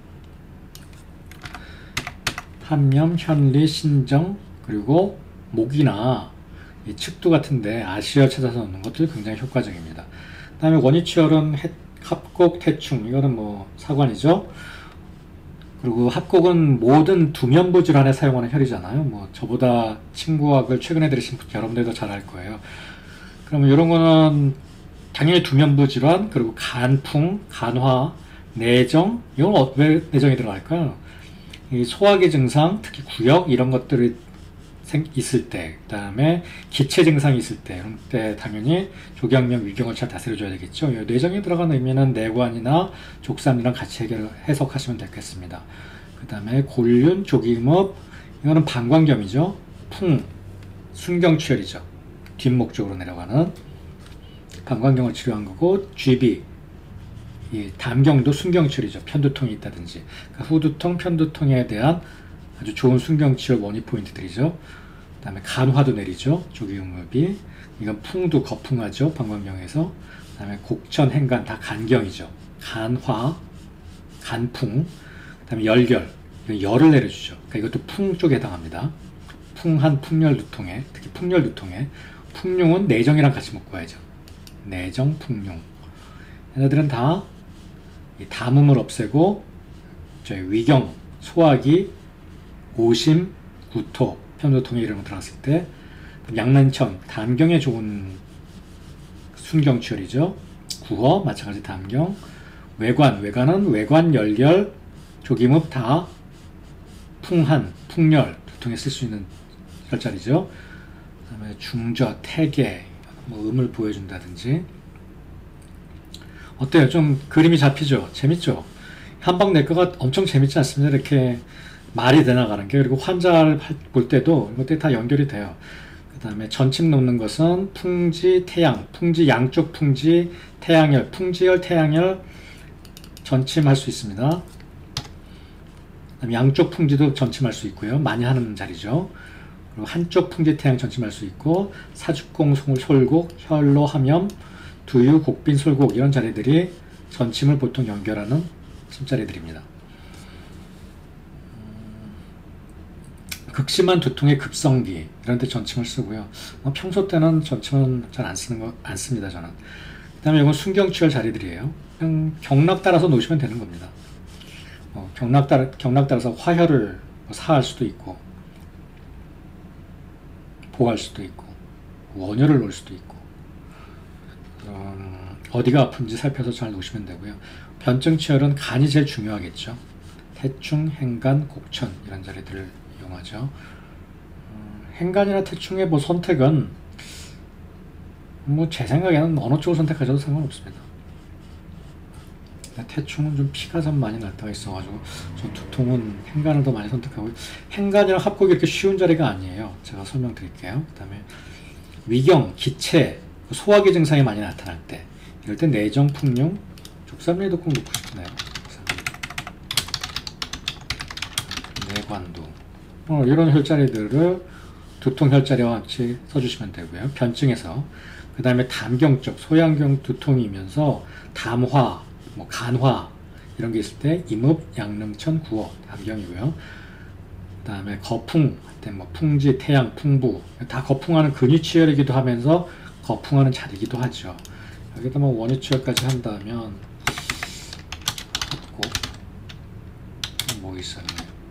한염, 현리, 신정, 그리고 목이나 이 측두 같은데 아시열 찾아서 넣는 것들 굉장히 효과적입니다. 그 다음에 원위치열은 합곡, 태충, 이거는 뭐 사관이죠. 그리고 합곡은 모든 두면부 질환에 사용하는 혈이잖아요. 뭐 저보다 침구학을 최근에 들으신 여러분들도 잘 알 거예요. 그러면 이런 거는 당연히 두면부 질환, 그리고 간풍, 간화, 내정, 이건 왜 내정이 들어갈까요? 이 소화기 증상, 특히 구역 이런 것들이 있을 때, 그 다음에 기체 증상이 있을 때, 이런 때 당연히 조경명, 위경을 잘 다스려줘야 되겠죠. 뇌정에 들어가는 의미는 내관이나 족삼이랑 같이 해결, 해석하시면 되겠습니다. 그 다음에 골륜, 조기음업, 이거는 방광염이죠. 풍, 순경치열이죠. 뒷목 쪽으로 내려가는 방광경을 치료한 거고, 쥐비, 이 담경도 순경치열이죠. 편두통이 있다든지. 그러니까 후두통, 편두통에 대한 아주 좋은 순경치열 원위 포인트들이죠. 그 다음에 간화도 내리죠. 조기응급이. 이건 풍도 거풍하죠. 방광경에서. 그 다음에 곡천, 행간 다 간경이죠. 간화, 간풍. 그 다음에 열결. 이건 열을 내려주죠. 그러니까 이것도 풍 쪽에 해당합니다. 풍한, 풍열, 두통에. 특히 풍열, 두통에. 풍룡은 내정이랑 같이 묶고 와야죠. 내정, 풍룡. 얘네들은 다 이 담음을 없애고 저희 위경, 소화기, 오심, 구토, 편두통에 이런 거 들어갔을 때 양난천, 담경에 좋은 순경치열이죠. 구허, 마찬가지 담경. 외관, 외관은 외관, 열결, 조기흡 다 풍한, 풍열, 두통에 쓸 수 있는 혈자리죠. 그 다음에 중저, 태계, 뭐 음을 보여준다든지. 어때요? 좀 그림이 잡히죠? 재밌죠? 한방내과가 엄청 재밌지 않습니다. 이렇게 말이 되나가는 게. 그리고 환자를 볼 때도 이것들이 다 연결이 돼요. 그 다음에 전침 놓는 것은 풍지, 태양, 풍지, 양쪽 풍지, 태양열, 풍지열, 태양열 전침할 수 있습니다. 그다음에 양쪽 풍지도 전침할 수 있고요. 많이 하는 자리죠. 그리고 한쪽 풍지, 태양 전침할 수 있고 사죽공, 솔곡, 혈로, 함염, 두유, 곡빈, 솔곡 이런 자리들이 전침을 보통 연결하는 침자리들입니다. 극심한 두통의 급성기 이런 데 전침을 쓰고요. 뭐 평소 때는 전침은 잘 안 쓰는 거, 안 씁니다, 저는. 그 다음에 이건 순경치열 자리들이에요. 그냥 경락 따라서 놓으시면 되는 겁니다. 어, 경락 따라, 경락 따라서 화혈을 사할 수도 있고, 보할 수도 있고, 원혈을 놓을 수도 있고, 음, 어디가 아픈지 살펴서 잘 놓으시면 되고요. 변증치열은 간이 제일 중요하겠죠. 태충, 행간, 곡천 이런 자리들을 이용하죠. 음, 행간이나 태충의 뭐 선택은 뭐 제 생각에는 어느 쪽을 선택하셔도 상관없습니다. 태충은 좀 피가 좀 많이 날 때가 있어가지고 전 두통은 행간을 더 많이 선택하고요. 행간이랑 합곡이 이렇게 쉬운 자리가 아니에요. 제가 설명드릴게요. 그 다음에 위경, 기체, 소화기 증상이 많이 나타날 때 이럴 때 내정, 풍룡, 족삼리도 꼭 놓고 싶네요. 내관도 어, 이런 혈자리들을 두통 혈자리와 같이 써주시면 되고요. 변증에서 그 다음에 담경 쪽 소양경 두통이면서 담화, 뭐 간화 이런 게 있을 때 임읍, 양릉천, 구어 담경이고요. 그 다음에 거풍 할 때 뭐 풍지, 태양, 풍부 다 거풍하는 근위치열이기도 하면서 거풍하는 자리이기도 하죠. 여기다 뭐 원위치열까지 한다면 꼭 뭐 있었네.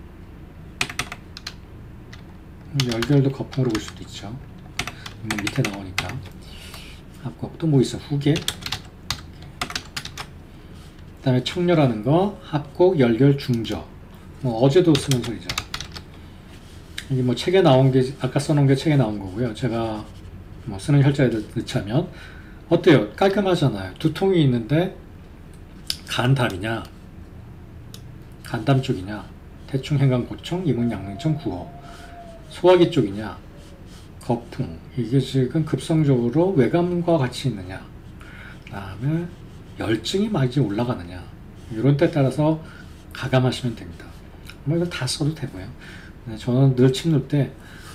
열결도 거풍으로 볼 수도 있죠. 뭐 밑에 나오니까. 합곡 또 뭐 있어? 후계. 그 다음에 청렬하는 거 합곡, 열결, 중저. 뭐 어제도 쓰는 소리죠. 이게 뭐 책에 나온 게 아까 써놓은 게 책에 나온 거고요. 제가 뭐 쓰는 혈자리들 넣자면 어때요? 깔끔하잖아요. 두통이 있는데 간담이냐, 간담 쪽이냐, 태충, 행간, 고청, 이문, 양릉천, 구호. 소화기 쪽이냐, 거풍. 이게 지금 급성적으로 외감과 같이 있느냐, 그 다음에 열증이 많이 올라가느냐, 이런 때 따라서 가감하시면 됩니다. 뭐 이거 다 써도 되고요. 저는 늘 침 놓을 때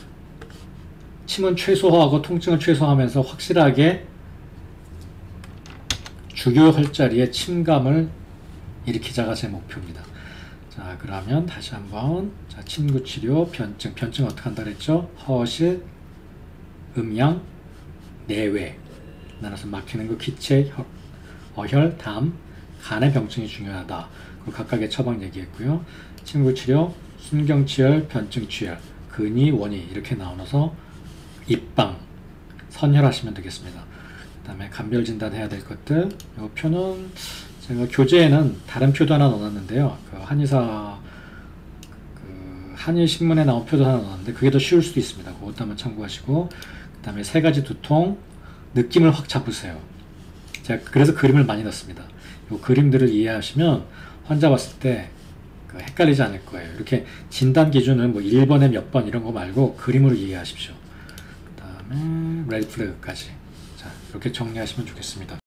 침은 최소화하고 통증을 최소화하면서 확실하게 주요 혈자리의 침감을 일으키자가 제 목표입니다. 자, 그러면 다시 한번 자, 침구 치료, 변증, 변증 어떻게 한다 그랬죠? 허실, 음양, 내외 나눠서 막히는 거 기체, 혈, 어혈, 담, 간의 병증이 중요하다. 그 각각의 처방 얘기했고요. 침구 치료, 순경치열, 변증치열, 근위, 원위 이렇게 나눠서 입방, 선혈하시면 되겠습니다. 그 다음에 감별 진단해야 될 것들. 이 표는 제가 교재에는 다른 표도 하나 넣어놨는데요. 그 한의사 그 한의신문에 나온 표도 하나 넣었는데 그게 더 쉬울 수도 있습니다. 그것도 한번 참고하시고, 그 다음에 세 가지 두통 느낌을 확 잡으세요. 제가 그래서 그림을 많이 넣습니다. 이 그림들을 이해하시면 환자 봤을 때 그 헷갈리지 않을 거예요. 이렇게 진단 기준은 뭐 일 번에 몇 번 이런 거 말고 그림으로 이해하십시오. 그 다음에 레드 플래그까지. 자, 이렇게 정리하시면 좋겠습니다.